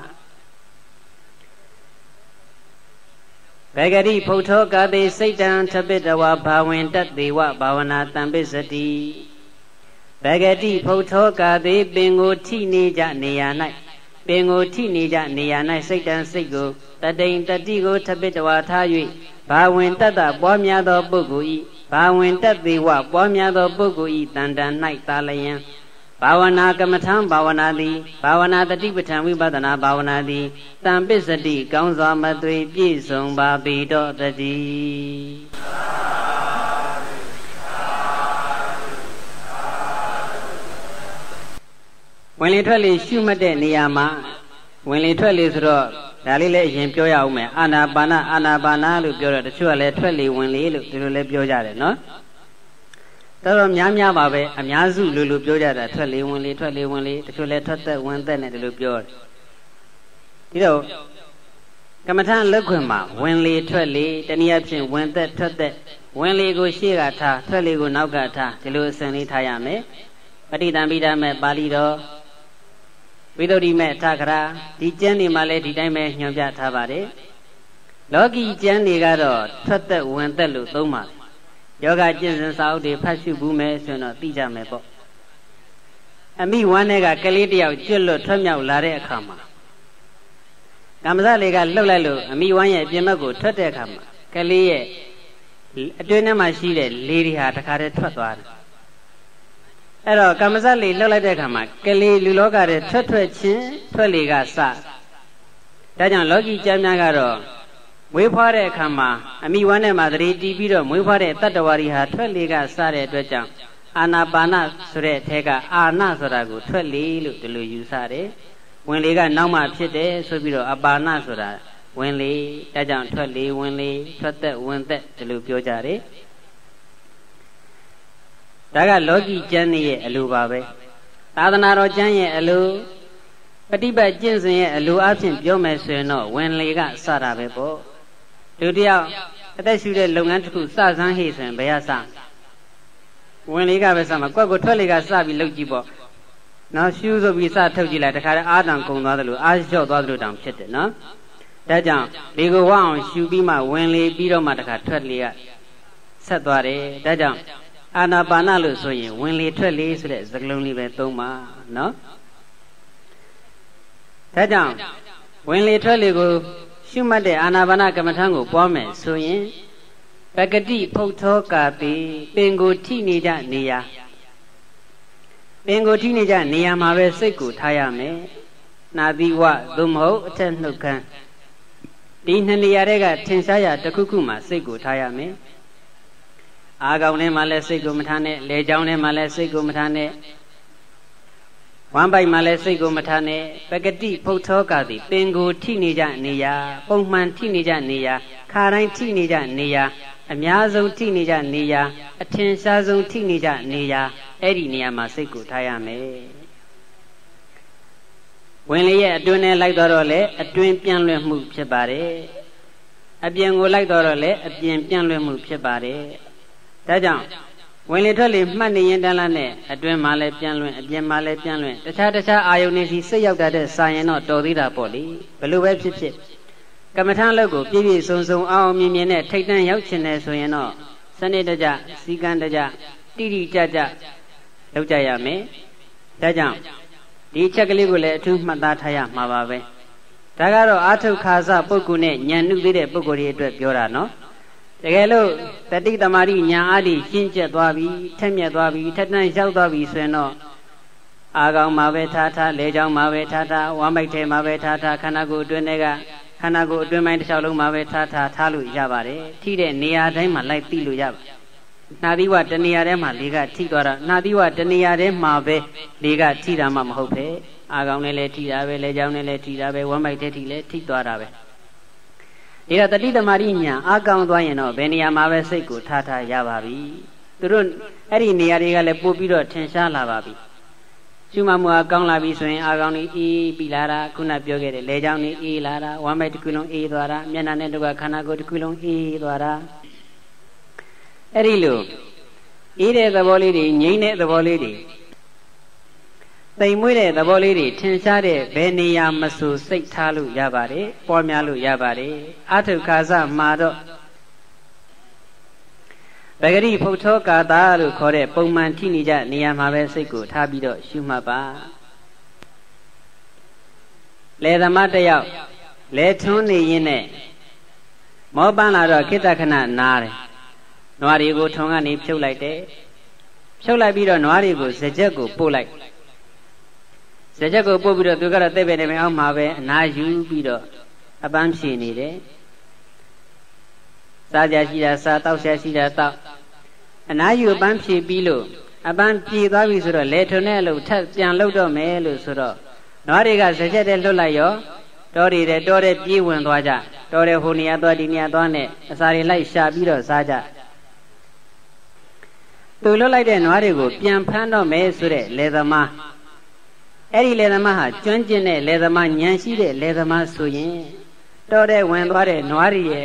ဘေဂတိဖုထောကာတိစိတ်တံထပိတဝါဘာဝင်တတေဝဘာဝနာတံပစ္စတိဘေဂတိဖုထောကာတိပင်ကိုထိနေကြနေရာ၌စိတ်တံစိတ်ကိုတတိန်တတိကိုထပိတဝါထား၍ဘာဝင်တတပွားများသောပုဂ္ဂိုလ်ဤဘာဝင်တတေဝပွားများသောပုဂ္ဂိုလ်ဤတန်တန်၌သာလျင်ဘာဝနာကမ္မထံဘာဝနာသည်ဘာဝနာတတိပဋ္ဌာန်ဝိပဿနာဘာဝနာသည်တံပစ္စတိကောင်းစွာမသွေပြည့်စုံပါပေတော့တည်းဝင်လေထွက်လေရှုမှတ်တဲ့နေရာမှာဝင်လေထွက်လေဆိုတော့ဒါလေးလည်းအရင်ပြောရအောင်မယ်အာနာပါနလို့ပြောတော့တချို့ကလည်းထွက်လေဝင်လေလို့ဒီလိုလည်းပြောကြတယ်နော်တော်များပါပဲအများစုလိုပြောကြတာထွက်လေဝင်လေတချို့လည်းထွက်သက်ဝင်သက်နဲ့ဒီလိုပြောတယ်ဒီတော့ကမ္မထလက်ခွင်မှာဝင်လေထွက်လေတနည်းအားဖြင့်ဝင်သက်ထွက်သက်ဝင်လေကိုရှေ့ကထားထွက်လေကိုနောက်ကထားဒီလိုအစဉ်လေးထားရမယ်ပဋိသင်္ပိဓမဲ့ပါဠိတော်ဝိသုဒ္ဓိမဲ့ထခရာဒီကျမ်းတွေမှာလည်းဒီတိုင်းပဲညွှန်ပြထားပါတယ်လောကီကျမ်းတွေကတော့ထွက်သက်ဝင်သက်လို့သုံးပါတယ်ယောဂကျင့်စဉ်စာအုပ်တွေဖတ်ရှုဘူးမယ်ဆိုတော့သိကြမယ်ပေါ့အမိဝမ်းထဲကကလေးတယောက်ကျွတ်လွတ်ထွက်မြောက်လာတဲ့အခါမှာကမ္မဇလေးကလှုပ်လိုက်လို့အမိဝမ်းရဲ့ပြင်ဘက်ကိုထွက်တဲ့အခါမှာကလေးရဲ့အတွင်းထဲမှာရှိတဲ့လေတွေဟာတခါတည်းထွက်သွားတယ်အဲ့တော့ကမ္မဇလေးလှုပ်လိုက်တဲ့အခါမှာကလေးလူလောကထဲထွက်ချင်းထွက်လေကစဒါကြောင့်လောကီကျမ်းများကတော့မွေးဖွားတဲ့အခါမှာအမိဝမ်းထဲမှာသတိတီးပြီးတော့မွေးဖွားတဲ့တတ္တဝါတွေဟာထွက်လေကစတဲ့အတွက်ကြောင့်အာနာပါနဆိုတဲ့အထက်ကအာနဆိုတာကိုထွက်လေလို့ဒီလိုယူဆတယ်ဝင်လေကနောက်မှဖြစ်တယ်ဆိုပြီးတော့အပါဏဆိုတာဝင်လေဒါကြောင့်ထွက်လေဝင်လေထွက်သက်ဝင်သက်ဒီလိုပြောကြတယ်ဒါကလောကီကျမ်းရဲ့အလိုပါပဲသာသနာတော်ကျမ်းရဲ့အလိုပฏิပတ်ကျင့်စဉ်ရဲ့အလိုအဖြစ်ပြောမယ်ဆိုရင်တော့ဝင်လေကစတာပဲပေါ့လူတယောက်အသက်ရှူတဲ့လုပ်ငန်းတစ်ခုစစမ်းဟိဆိုရင်ဘယ်ကစဝင်လေကပဲစမှာကွက်ကိုထွက်လေကစပြီးလုပ်ကြည့်ပေါ့နော်ရှူဆိုပြီးစထုတ်ကြည့်လိုက်တခါတည်းအာတန်ကုန်သွားသလိုအာလျှော့သွားသလိုတောင်ဖြစ်တယ်နော်ဒါကြောင့်ဒီကိုဝအောင်ရှူပြီးမှဝင်လေပြီးတော့မှတခါထွက်လေကဆက်သွားတယ်ဒါကြောင့်အာနာပါနလို့ဆိုရင်ဝင်လေထွက်လေဆိုတဲ့စကားလုံးလေးပဲသုံးပါနော်ဒါကြောင့်ဝင်လေထွက်လေကိုရှုမှတ်တဲ့အာနာပါနကမ္မထံကိုပွားမယ်ဆိုရင်ပကတိဖုတ်သောကာတိပင်ကိုထိနေကြနေရာပင်ကိုထိနေကြနေရာမှာပဲစိတ်ကိုထားရမယ်နာသီဝသို့မဟုတ်အထက်နှုတ်ခမ်းဒီနှစ်နေရာတွေကထင်ရှားရာတစ်ခုခုမှာစိတ်ကိုထားရမယ်အာကောင်ထဲမှာလည်းစိတ်ကိုမထားနဲ့လေချောင်းထဲမှာလည်းစိတ်ကိုမထားနဲ့ဝမ်းပိုက်မှာလည်းစိတ်ကိုမထားနဲ့ပကတိဖုတ်သောကာတိပင်ကိုထိနေကြနေရာပုံမှန်ထိနေကြနေရာခါတိုင်းထိနေကြနေရာအများဆုံးထိနေကြနေရာအထင်ရှားဆုံးထိနေကြနေရာအဲ့ဒီနေရာမှာစိတ်ကိုထားရမယ်ဝင်လေရဲ့အတွင်းနဲ့လိုက်တော့လေအတွင်းပြန်လွှင့်မှုဖြစ်ပါတယ်အပြင်ကိုလိုက်တော့လေအပြင်ပြန်လွှင့်မှုဖြစ်ပါတယ်ဒါကြောင့်ဝင်လေထွက်လေမှတ်နေရင်တန်းလားနဲ့အတွင်းမှာလည်းပြန်လွှင့်အပြင်မှာလည်းပြန်လွှင့်တခြားအာယုန်တွေစီစိတ်ရောက်တဲ့စာရင်တော့တော်သေးတာပေါ့လေဘလို့ပဲဖြစ်ဖြစ်ကမ္မထလုပ်ကိုပြည့်ပြည့်စုံစုံအောင်မြင်မြင်နဲ့ထိတ်တန့်ရောက်ချင်တယ်ဆိုရင်တော့စနစ်တကျစီကံတကျတိတိကျကျလုပ်ကြရမယ်ဒါကြောင့်ဒီချက်ကလေးကိုလည်းအထူးမှတ်သားထားရမှာပါပဲဒါကတော့အာထုခါစပုဂ္ဂိုလ်နဲ့ဉာဏ်နုသေးတဲ့ပုဂ္ဂိုလ်တွေအတွက်ပြောတာနော်တကယ်လို့တတိတမာတိဉာဏ်အားဖြင့်ရှင်းကျက်သွားပြီထက်မြက်သွားပြီထက်တန်းရောက်သွားပြီဆိုရင်တော့အာကောင်မှာပဲထားလေချောင်းမှာပဲထားဝမ်းမိုက်ထဲမှာပဲထားခန္ဓာကိုယ်အတွင်းတွေကခန္ဓာကိုယ်အတွင်းပိုင်းတစ်လျှောက်လုံးမှာပဲထားလို့ရပါတယ်ထိတဲ့နေရာတိုင်းမှာလိုက်သိလို့ရပါတယ်နာသီဝတနေရာထဲမှာလေကထိသွားတာနာသီဝတနေရာထဲမှာပဲလေကထိတာမှမဟုတ်ပဲအာကောင်နဲ့လည်းထိတာပဲလေချောင်းနဲ့လည်းထိတာပဲဝမ်းမိုက်ထဲထိလည်းထိသွားတာပဲဒီတော့တတိသမารိညာအာကောင်သွားရင်တော့ဘယ်နေရာမှာပဲစိတ်ကိုထားရပါပြီသူတို့အဲ့ဒီနေရာတွေကလည်းပို့ပြီးတော့ထင်ရှားလာပါပြီရှုမှတ်မှုအကောင်းလာပြီဆိုရင်အာကောင်ကြီးအေးပြီလာတာခုနပြောခဲ့တဲ့လေချောင်းကြီးအေးလာတာဝမ်းမိုက်တစ်ခုလုံးအေးသွားတာမျက်နှာနဲ့တကွခန္ဓာကိုယ်တစ်ခုလုံးအေးသွားတာအဲ့ဒီလိုအေးတဲ့သဘောလေးတွေငြိမ့်တဲ့သဘောလေးတွေတိမ်မွေးတဲ့သဘောလေးတွေထင်ရှားတဲ့ဘယ်နေရာမဆိုစိတ်ထားလို့ရပါတယ်ပေါ်များလို့ရပါတယ်အာထုခါစမှာတော့ပဂရိဖုတ်သောကာတာလို့ခေါ်တဲ့ပုံမှန်ထိနေကြနေရာမှာပဲစိတ်ကိုထားပြီးတော့ရှုမှတ်ပါလေသမားတယောက်လေထွန်းနေရင်းနဲ့မောပန်းလာတော့ခိတ္တခဏနားတယ်နွားတွေကိုထုံကနေဖြုတ်လိုက်တယ်ဖြုတ်လိုက်ပြီးတော့နွားတွေကိုစကြက်ကိုပို့လိုက်စကြက်ကိုပို့ပြီးတော့သူကတော့တဲ့ပဲနေမအောင်မှာပဲအနာယူပြီးတော့အပန်းဖြေနေတယ်စားကြရှိတာစားတောက်ရှာရှိတာတောက်အနာယူအပန်းဖြေပြီးလို့အပန်းပြေသွားပြီဆိုတော့လေထုံနဲ့လို့ထပ်ပြန်လှုပ်တော့မယ်လို့ဆိုတော့နွားတွေကစကြက်တဲ့လွတ်လိုက်ရောတောတွေတဲ့ပြေးဝင်သွားကြတောတဲ့ဟိုနေရာသွားဒီနေရာသွားနဲ့အစာတွေလိုက်ရှာပြီးတော့စားကြသူလွတ်လိုက်တဲ့နွားတွေကိုပြန်ဖမ်းတော့မယ်ဆိုတဲ့လေသမားအဲ့ဒီလေသမားဟာကျွမ်းကျင်တဲ့လေသမားဉာဏ်ရှိတဲ့လေသမားဆိုရင်တောတဲ့ဝင်သွားတဲ့နွားတွေရဲ့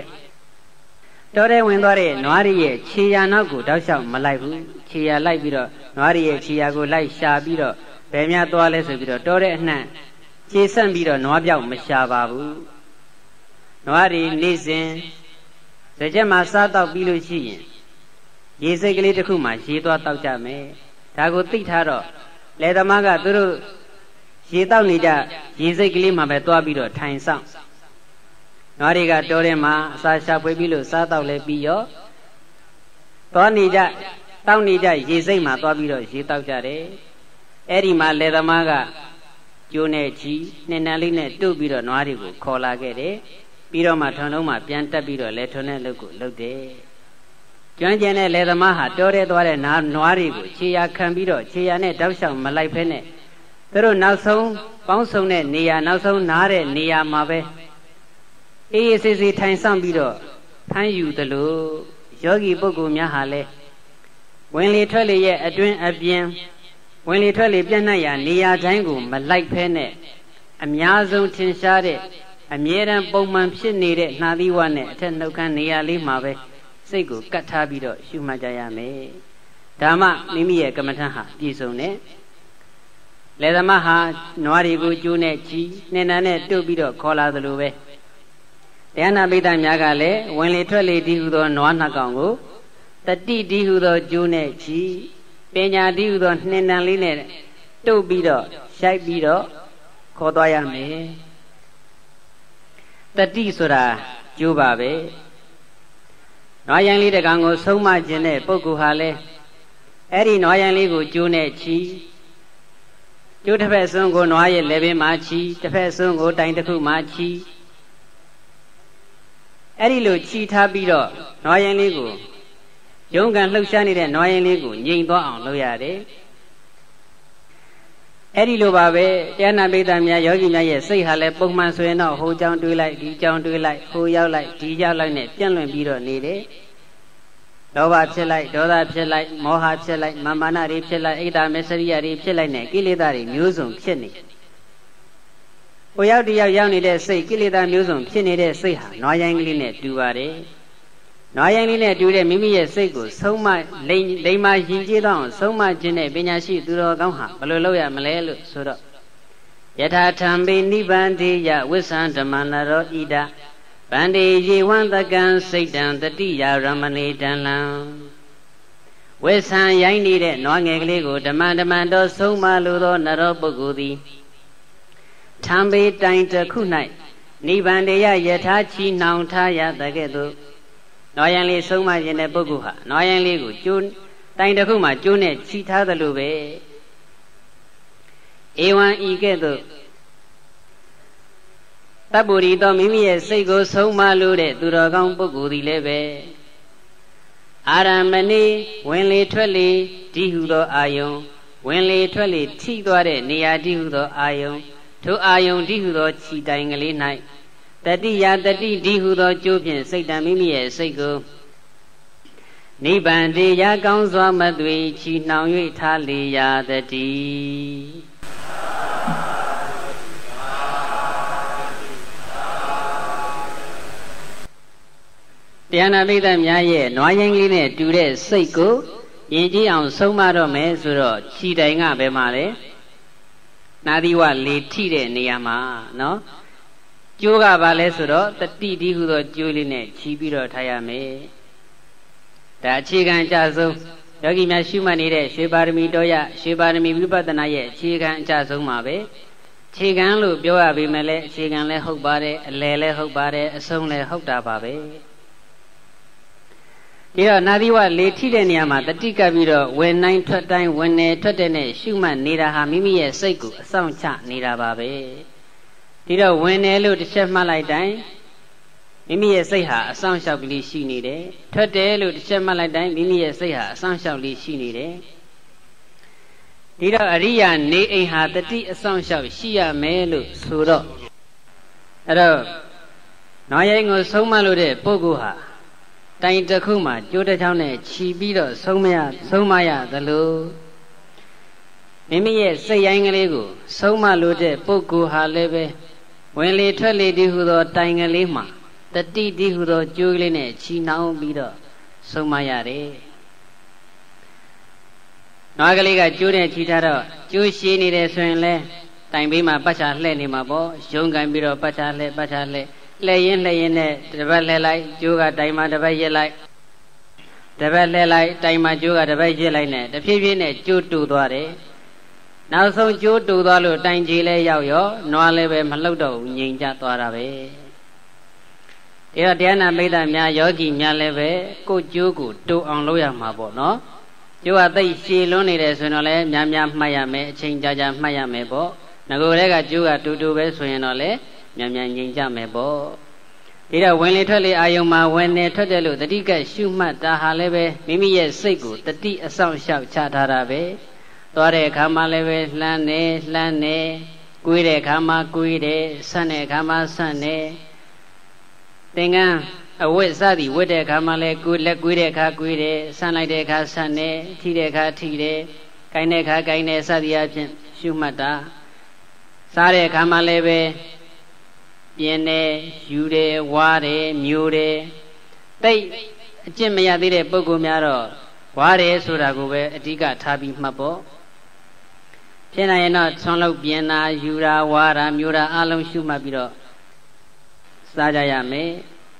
ခြေရာနောက်ကိုတောက်လျှောက်မလိုက်ဘူးခြေရာလိုက်ပြီးတော့နွားတွေရဲ့ခြေရာကိုလိုက်ရှာပြီးတော့ဘယ်များသွားလဲဆိုပြီးတော့တောတဲ့အနှံ့ခြေဆန့်ပြီးတော့နွားပြောက်မရှာပါဘူးနွားတွေနေစဉ်စကြက်မှာစားတော့ပြီးလို့ရှိရင်ရေစိတ်ကလေးတစ်ခုမှရေသွားတောက်ကြမယ်ဒါကိုသိထားတော့လေသမားကသူတို့ရေတောက်နေကြရေစိတ်ကလေးမှပဲသွားပြီးတော့ထိုင်ဆောင်နွားတွေကတောထဲမှာအစာရှာဖွေပြီးလို့စားတော့လဲပြီးရောသွားနေကြတောက်နေကြရေစိတ်မှသွားပြီးတော့ရေတောက်ကြတယ်အဲ့ဒီမှာလေသမားကကျိုးနဲ့ချီနှစ်နံလေးနဲ့တုပ်ပြီးတော့နွားတွေကိုခေါ်လာခဲ့တယ်ပြီးတော့မှထုံလုံးမှပြန်တက်ပြီးတော့လေထုံတဲ့လုပ်ကိုလုပ်တယ်ကျွမ်းကျင်တဲ့လယ်သမားဟာတောထဲသွားတဲ့နွားတွေကိုခြေရာခံပြီးတော့ခြေရာနဲ့တောက်လျှောက်မလိုက်ဖဲနဲ့သူတို့နောက်ဆုံးပေါင်းစုံတဲ့နေရာနောက်ဆုံးနားတဲ့နေရာမှာပဲအေးအေးဆေးဆေးထိုင်ဆောင်ပြီးတော့ဖမ်းယူသလိုယောဂီပုဂ္ဂိုလ်များဟာလည်းဝင်လေထွက်လေရဲ့အတွင်းအပြင်ဝင်လေထွက်လေပြန့်နှံ့ရာနေရာတိုင်းကိုမလိုက်ဖဲနဲ့အများဆုံးထင်ရှားတဲ့အမြဲတမ်းပုံမှန်ဖြစ်နေတဲ့နှာသီးဝနဲ့အထက်နှုတ်ခမ်းနေရာလေးမှာပဲစိတ်ကိုကတ်ထားပြီးတော့ရှုမှတ်ကြရမယ်။ဒါမှမိမိရဲ့ကမ္မထဟာပြည့်စုံတယ်။လယ်သမားဟာနွားတွေကိုကျိုးနဲ့ချီနှင်းနှံနဲ့တုပ်ပြီးတော့ခေါ်လာသလိုပဲတရားနာပိဋကများကလည်းဝင်လေထွက်လေဒီဟုသောနွားနှစ်ကောင်ကိုတတိဒီဟုသောကျိုးနဲ့ချီပညာဒီဟုသောနှင်းနှံလေးနဲ့တုပ်ပြီးတော့ရှိုက်ပြီးတော့ခေါ်သွားရမယ်။တတိဆိုတာကျိုးပါပဲ။နွားရန်လေးတကောင်ကိုဆုံးမခြင်းတဲ့ပုဂ္ဂိုလ်ဟာလည်းအဲ့ဒီနွားရန်လေးကိုကျိုးနဲ့ချီကျိုးတစ်ဖက်စွန်းကိုနွားရဲ့လက်ပင်မှာချီတစ်ဖက်စွန်းကိုတိုင်တစ်ခုမှာချီအဲ့ဒီလိုချီထားပြီးတော့နွားရန်လေးကိုရုံးကန်လှုပ်ရှားနေတဲ့နွားရန်လေးကိုငြိမ်သွားအောင်လုပ်ရတယ်အဲ့ဒီလိုပါပဲတရားနာပိဋကများယောဂီများရဲ့စိတ်ဟာလည်းပုံမှန်ဆိုရင်တော့ဟိုကြောင်းတွေးလိုက်ဒီကြောင်းတွေးလိုက်ဟိုရောက်လိုက်ဒီရောက်လိုက်နဲ့ပြန့်လွင့်ပြီးတော့နေတယ်လောဘဖြစ်လိုက်ဒေါသဖြစ်လိုက်မောဟဖြစ်လိုက်မာမာနတွေဖြစ်လိုက်ဣဒ္ဓမစ္စရိယတွေဖြစ်လိုက်နဲ့ကိလေသာတွေမျိုးစုံဖြစ်နေဟိုရောက်တယောက်ရောက်နေတဲ့စိတ်ကိလေသာမျိုးစုံဖြစ်နေတဲ့စိတ်ဟာနွားရိုင်းကလေးနဲ့တူပါတယ်နွားရိုင်းလေးနဲ့တူတဲ့မိမိရဲ့စိတ်ကိုဆုံးမလိမ္မာရင်ကျေးသောအောင်ဆုံးမခြင်းနဲ့ပညာရှိသူတော်ကောင်းဟာဘယ်လိုလုပ်ရမလဲလို့ဆိုတော့ယထာထံပိနိဗ္ဗန္တိယဝိသံဓမ္မနရောဣဒဗန္တိယေဝံတကံစိတ်တံတတိယရမဏေတံလံဝိသံရိုင်းနေတဲ့နွားငယ်ကလေးကိုဓမ္မတော်ဆုံးမလိုသောနရောပုဂ္ဂိုလ်သည်ထံပိတိုင်တစ်ခု၌နိဗ္ဗန္တိယယထာချီနှောင်ထားရတဲ့ကဲ့သို့နွားရန်လေးဆုံးမခြင်းတဲ့ပုဂ္ဂိုလ်ဟာနွားရန်လေးကိုကျိုးတိုင်တစ်ခုမှကျိုးနဲ့ချီထားသလိုပဲဧဝံဤကဲ့သို့တပ္ပုရိသောမိမိရဲ့စိတ်ကိုဆုံးမလို့တဲ့သူတော်ကောင်းပုဂ္ဂိုလ်သည်လည်းပဲအာရမဏိဝင်လေထွက်လေဒီဟုသောအာယုံဝင်လေထွက်လေထိသွားတဲ့နေရာဒီဟုသောအာယုံထိုအာယုံဒီဟုသောခြိတိုင်ကလေး၌တတိယတတိဒီဟုသောကျိုးဖြင့်စိတ်တံမိမိရဲ့စိတ်ကိုနိဗ္ဗာန်တရားကောင်းစွာမသွေချီနှောင်၍ထားလေရတည်းတရားနာပိဋကများရဲ့နွားရိုင်းကလေးနဲ့တူတဲ့စိတ်ကိုယဉ်ကျေးအောင်ဆုံးမတော့မယ်ဆိုတော့ခြိတိုင်ကဘယ်မှာလဲနာသီဝလေထိတဲ့နေရာမှာနော်ကျိုးကဘာလဲဆိုတော့တတိဒီဟုသောကျိုးလေးနဲ့ခြိပြီးတော့ထားရမယ်ဒါအခြေခံအကျဆုံးယောဂီများရှုမှတ်နေတဲ့ရွှေပါရမီတော်ရရွှေပါရမီဝိပဿနာရဲ့အခြေခံအကျဆုံးပါပဲအခြေခံလို့ပြောရပေမဲ့လည်းအခြေခံလည်းဟုတ်ပါတယ်အလယ်လည်းဟုတ်ပါတယ်အဆုံးလည်းဟုတ်တာပါပဲဒီတော့နာသီဝလေထိတဲ့နေရာမှာတတိကပ်ပြီးတော့ဝင်နိုင်ထွက်တိုင်းဝင်နေထွက်တဲ့နဲ့ရှုမှတ်နေတာဟာမိမိရဲ့စိတ်ကိုအဆောင်ချနေတာပါပဲဒီတော့ဝင်နေလို့တစ်ချက်မှတ်လိုက်တိုင်းမိမိရဲ့စိတ်ဟာအဆောင်လျှောက်ကလေးရှိနေတယ်ထွက်တယ်လို့တစ်ချက်မှတ်လိုက်တိုင်းမိမိရဲ့စိတ်ဟာအဆောင်လျှောက်လေးရှိနေတယ်ဒီတော့အရိယာနေအိမ်ဟာတတိအဆောင်လျှောက်ရှိရမယ်လို့ဆိုတော့အဲ့တော့နွားရိုင်းကိုဆုံးမလို့တဲ့ပုဂ္ဂိုလ်ဟာတိုင်တစ်ခုမှကျိုးတစ်ချောင်းနဲ့ခြီးပြီးတော့ဆုံးမရသလိုမိမိရဲ့စိတ်ရိုင်းကလေးကိုဆုံးမလို့တဲ့ပုဂ္ဂိုလ်ဟာလည်းပဲဝင်လေထွက်လေဒီဟုသောတိုင်ကလေးမှာတတိဒီဟုသောကျိုးကလေးနဲ့ခြီးနှောင်ပြီးတော့ဆုံးမရတယ်နွားကလေးကကျိုးနဲ့ခြီးထားတော့ကျိုးရှည်နေတယ်ဆိုရင်လဲတိုင်ဘေးမှာပတ်ချာလှဲ့နေမှာပေါ့ရုံးကန်ပြီးတော့ပတ်ချာလှဲ့လှဲ့ရင်နဲ့တပတ်လှဲ့လိုက်ကျိုးကတိုင်မှာတပတ်ရက်လိုက်တပတ်လှဲ့လိုက်တိုင်မှာကျိုးကတပတ်ရက်လိုက်နဲ့တဖြည်းဖြည်းနဲ့ကျိုးတူသွားတယ်နောက်ဆုံးကျိုးတူသွားလို့တိုင်ကြီးလဲရောက်ရောနွားလည်းပဲမလှုပ်တော့ဘူးငြိမ်ချသွားတာပဲဒါတော့တရားနာပိဋကများယောဂီများလည်းပဲကိုကျိုးကိုတူအောင်လုပ်ရမှာပေါ့နော်ကျိုးကသိရှည်လွန်းနေတယ်ဆိုရင်တော့လည်းများမှတ်ရမယ်အချိန်ကြာမှတ်ရမယ်ပေါ့ငကိုယ်တည်းကကျိုးကတူပဲဆိုရင်တော့လည်းမြန်ငြိမ်ကြမယ်ပေါ့ဒီတော့ဝင်လေထွက်လေအာယုံမှာဝင်နေထွက်တယ်လို့တတိကရှုမှတ်တာဟာလည်းပဲမိမိရဲ့စိတ်ကိုတတိအဆောင်လျှောက်ချထားတာပဲသွားတဲ့အခါမှာလည်းပဲလှမ်းနေကွေးတဲ့အခါမှာကွေးတယ်ဆန့်တဲ့အခါမှာဆန့်တယ်သင်္ကန်းအဝတ်စသည်ဝတ်တဲ့အခါမှာလည်းလက်ကွေးတဲ့အခါကွေးတယ်ဆန့်လိုက်တဲ့အခါဆန့်တယ်ထိတဲ့အခါထိတယ်ကိုင်းတဲ့အခါကိုင်းတယ်စသည်အဖြစ်ရှုမှတ်တာစားတဲ့အခါမှာလည်းပဲပြင်းတယ်ယူတယ်ဝါတယ်မျိုးတယ်တိတ်အကျင့်မရသေးတဲ့ပုဂ္ဂိုလ်များတော့ဝါတယ်ဆိုတာကိုပဲအဓိကထားပြီးမှတ်ဖို့ဖြစ်နိုင်ရင်တော့ဆွမ်းလုပ်ပြင်းတာယူတာဝါတာမျိုးတာအလုံးရှုမှတ်ပြီးတော့စားကြရမယ်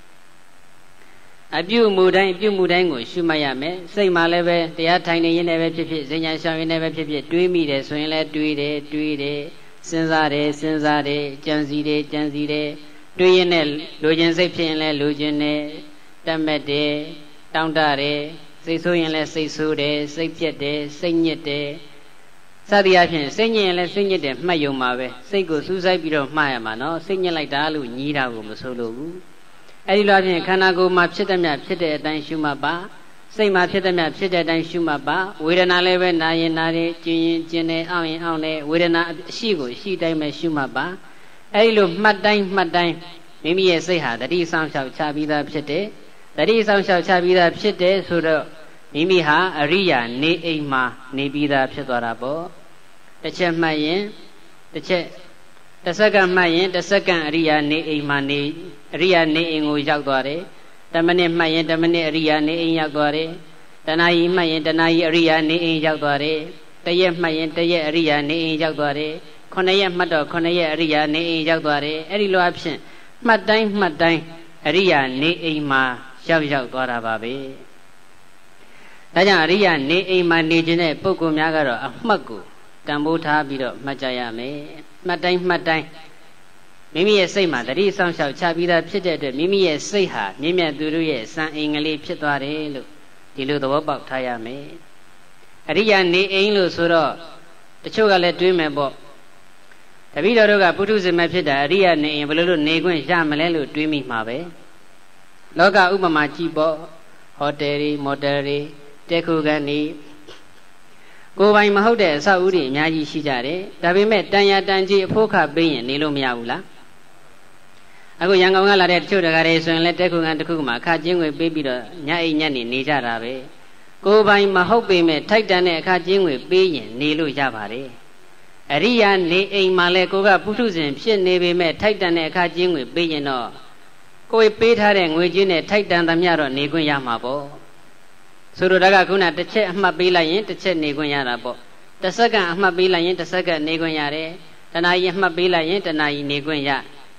အပြုမှုတိုင်းကိုရှုမှတ်ရမယ်စိတ်မှာလည်းပဲတရားထိုင်နေရင်လည်းပဲဖြစ်ဖြစ်ဉာဏ်ရှောင်ရင်လည်းပဲဖြစ်ဖြစ်တွေးမိတယ်ဆိုရင်လည်းတွေးတယ်စဉ်းစားတယ်ကြံစည်တယ်တွေးရင်လည်းလိုချင်စိတ်ဖြစ်ရင်လည်းလိုချင်တယ်တတ်မဲ့တယ်တောင့်တတယ်စိတ်ဆိုးရင်လည်းစိတ်ဆိုးတယ်စိတ်ပြက်တယ်စိတ်ညစ်တယ်စသည်အဖြစ်စိတ်ညစ်ရင်လည်းစိတ်ညစ်တယ်မှတ်ယုံပါပဲစိတ်ကိုစူးစိုက်ပြီးတော့မှားရမှာနော်စိတ်ညစ်လိုက်တာလို့ညီးတာကိုမဆိုလို့ဘူးအဲဒီလိုအဖြစ်ခန္ဓာကိုယ်မှာဖြစ်တဲ့မြဖြစ်တဲ့အတိုင်းရှုမှတ်ပါစိတ်မှာဖြစ်တဲ့မြဖြစ်တဲ့အတိုင်းရှုမှတ်ပါဝေဒနာလည်းပဲနာရင်နာတယ်ကျင်ရင်ကျင်တယ်အောင့်ရင်အောင့်တယ်ဝေဒနာအရှိကိုအရှိတိုင်းပဲရှုမှတ်ပါအဲဒီလိုမှတ်တိုင်းမိမိရဲ့စိတ်ဟာတတိဆောင်လျှောက်ချပြီးသားဖြစ်တယ်တတိဆောင်လျှောက်ချပြီးသားဖြစ်တယ်ဆိုတော့မိမိဟာအရိယာနေအိမ်မှာနေပြီးသားဖြစ်သွားတာပေါ့တစ်ချက်မှတ်ရင်တစ်ချက်တစ်စက္ကန့်မှတ်ရင်တစ်စက္ကန့်အရိယာနေအိမ်မှာနေအရိယာနေအိမ်ကိုရောက်သွားတယ်10မိနစ်မှတ်ရင်10မိနစ်အရိယာနေအိမ်ရောက်သွားတယ်တနာရီမှတ်ရင်တနာရီအရိယာနေအိမ်ရောက်သွားတယ်တရက်မှတ်ရင်တရက်အရိယာနေအိမ်ရောက်သွားတယ်9ရက်မှတ်တော့9ရက်အရိယာနေအိမ်ရောက်သွားတယ်အဲ့ဒီလိုအဖြစ်မှတ်တိုင်းအရိယာနေအိမ်မှာရောက်သွားတာပါပဲဒါကြောင့်အရိယာနေအိမ်မှာနေခြင်းတဲ့ပုဂ္ဂိုလ်များကတော့အမှတ်ကိုတန်ဖိုးထားပြီးတော့မှတ်ကြရမယ်မှတ်တိုင်းမိမိရဲ့စိတ်မှာတတိဆောင်လျှောက်ချပြီးသားဖြစ်တဲ့အတွက်မိမိရဲ့စိတ်ဟာမြင့်မြတ်သူတို့ရဲ့စံအိမ်ကလေးဖြစ်သွားတယ်လို့ဒီလိုသဘောပေါက်ထားရမယ်အရိယာနေအိမ်လို့ဆိုတော့တချို့ကလည်းတွေးမယ်ပေါ့တပည့်တော်တို့ကပုထုဇဉ်မဖြစ်တာအရိယာနေအိမ်ဘယ်လိုလုပ်နေခွင့်ရမလဲလို့တွေးမိမှာပဲလောကဥပမာကြည့်ပေါ့ဟိုတယ်တွေမော်တယ်တွေတဲခုကန်တွေကိုယ်ပိုင်မဟုတ်တဲ့အဆောက်အဦတွေအများကြီးရှိကြတယ်ဒါပေမဲ့တန်ရာတန်ကြီးအဖို့ခပေးရင်နေလို့မရဘူးလားအခုရန်ကုန်ကလာတဲ့တချို့တကားတွေဆိုရင်လည်းတဲခုကန်တစ်ခုမှအခကျင်းငွေပေးပြီးတော့ညအိမ်ညနေနေကြတာပဲကိုယ်ပိုင်မဟုတ်ပေမဲ့ထိုက်တန်တဲ့အခကျင်းငွေပေးရင်နေလို့ရပါတယ်အရိယာနေအိမ်မှာလည်းကိုကပုထုဇဉ်ဖြစ်နေပေမဲ့ထိုက်တန်တဲ့အခကျင်းငွေပေးရင်တော့ကိုယ်ပေးထားတဲ့ငွေကြေးနဲ့ထိုက်တန်သမျှတော့နေခွင့်ရမှာပေါ့ဆိုတော့ဒါကခုနတစ်ချက်အမှတ်ပေးလိုက်ရင်တစ်ချက်နေခွင့်ရတာပေါ့တစ်စက္ကန့်အမှတ်ပေးလိုက်ရင်တစ်စက္ကန့်နေခွင့်ရတယ်တဏှာကြီးအမှတ်ပေးလိုက်ရင်တဏှာကြီးနေခွင့်ရ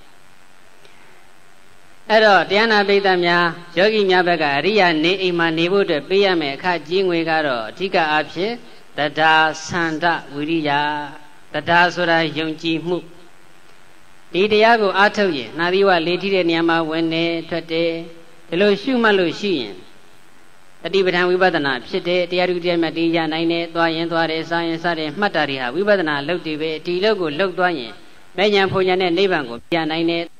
အဲ့တော့တရားနာပိဋကများယောဂီများဘက်ကအရိယာနေအိမ်မှာနေဖို့အတွက်ပေးရမယ်အခကြီးငွေကတော့အဓိကအားဖြင့်တဒါသန္တဝိရိယတဒါဆိုတာယုံကြည်မှုဒီတရားကိုအားထုတ်ရင်နာသီဝလေထီတဲ့နေရာမှာဝင်နေထွက်တယ်ဒီလိုရှုမှတ်လို့ရှိရင်တတိပဋ္ဌာန်ဝိပဿနာဖြစ်တယ်တရားဓုတရားမြတ်တရားနိုင်တယ်သွားရင်သွားတယ်စားရင်စားတယ်မှတ်တာတွေဟာဝိပဿနာလုပ်တယ်ပဲဒီလုပ်ကိုလုပ်သွားရင်မဲ့ညာဖုန်ညာနဲ့နိဗ္ဗာန်ကိုပြန်နိုင်တယ်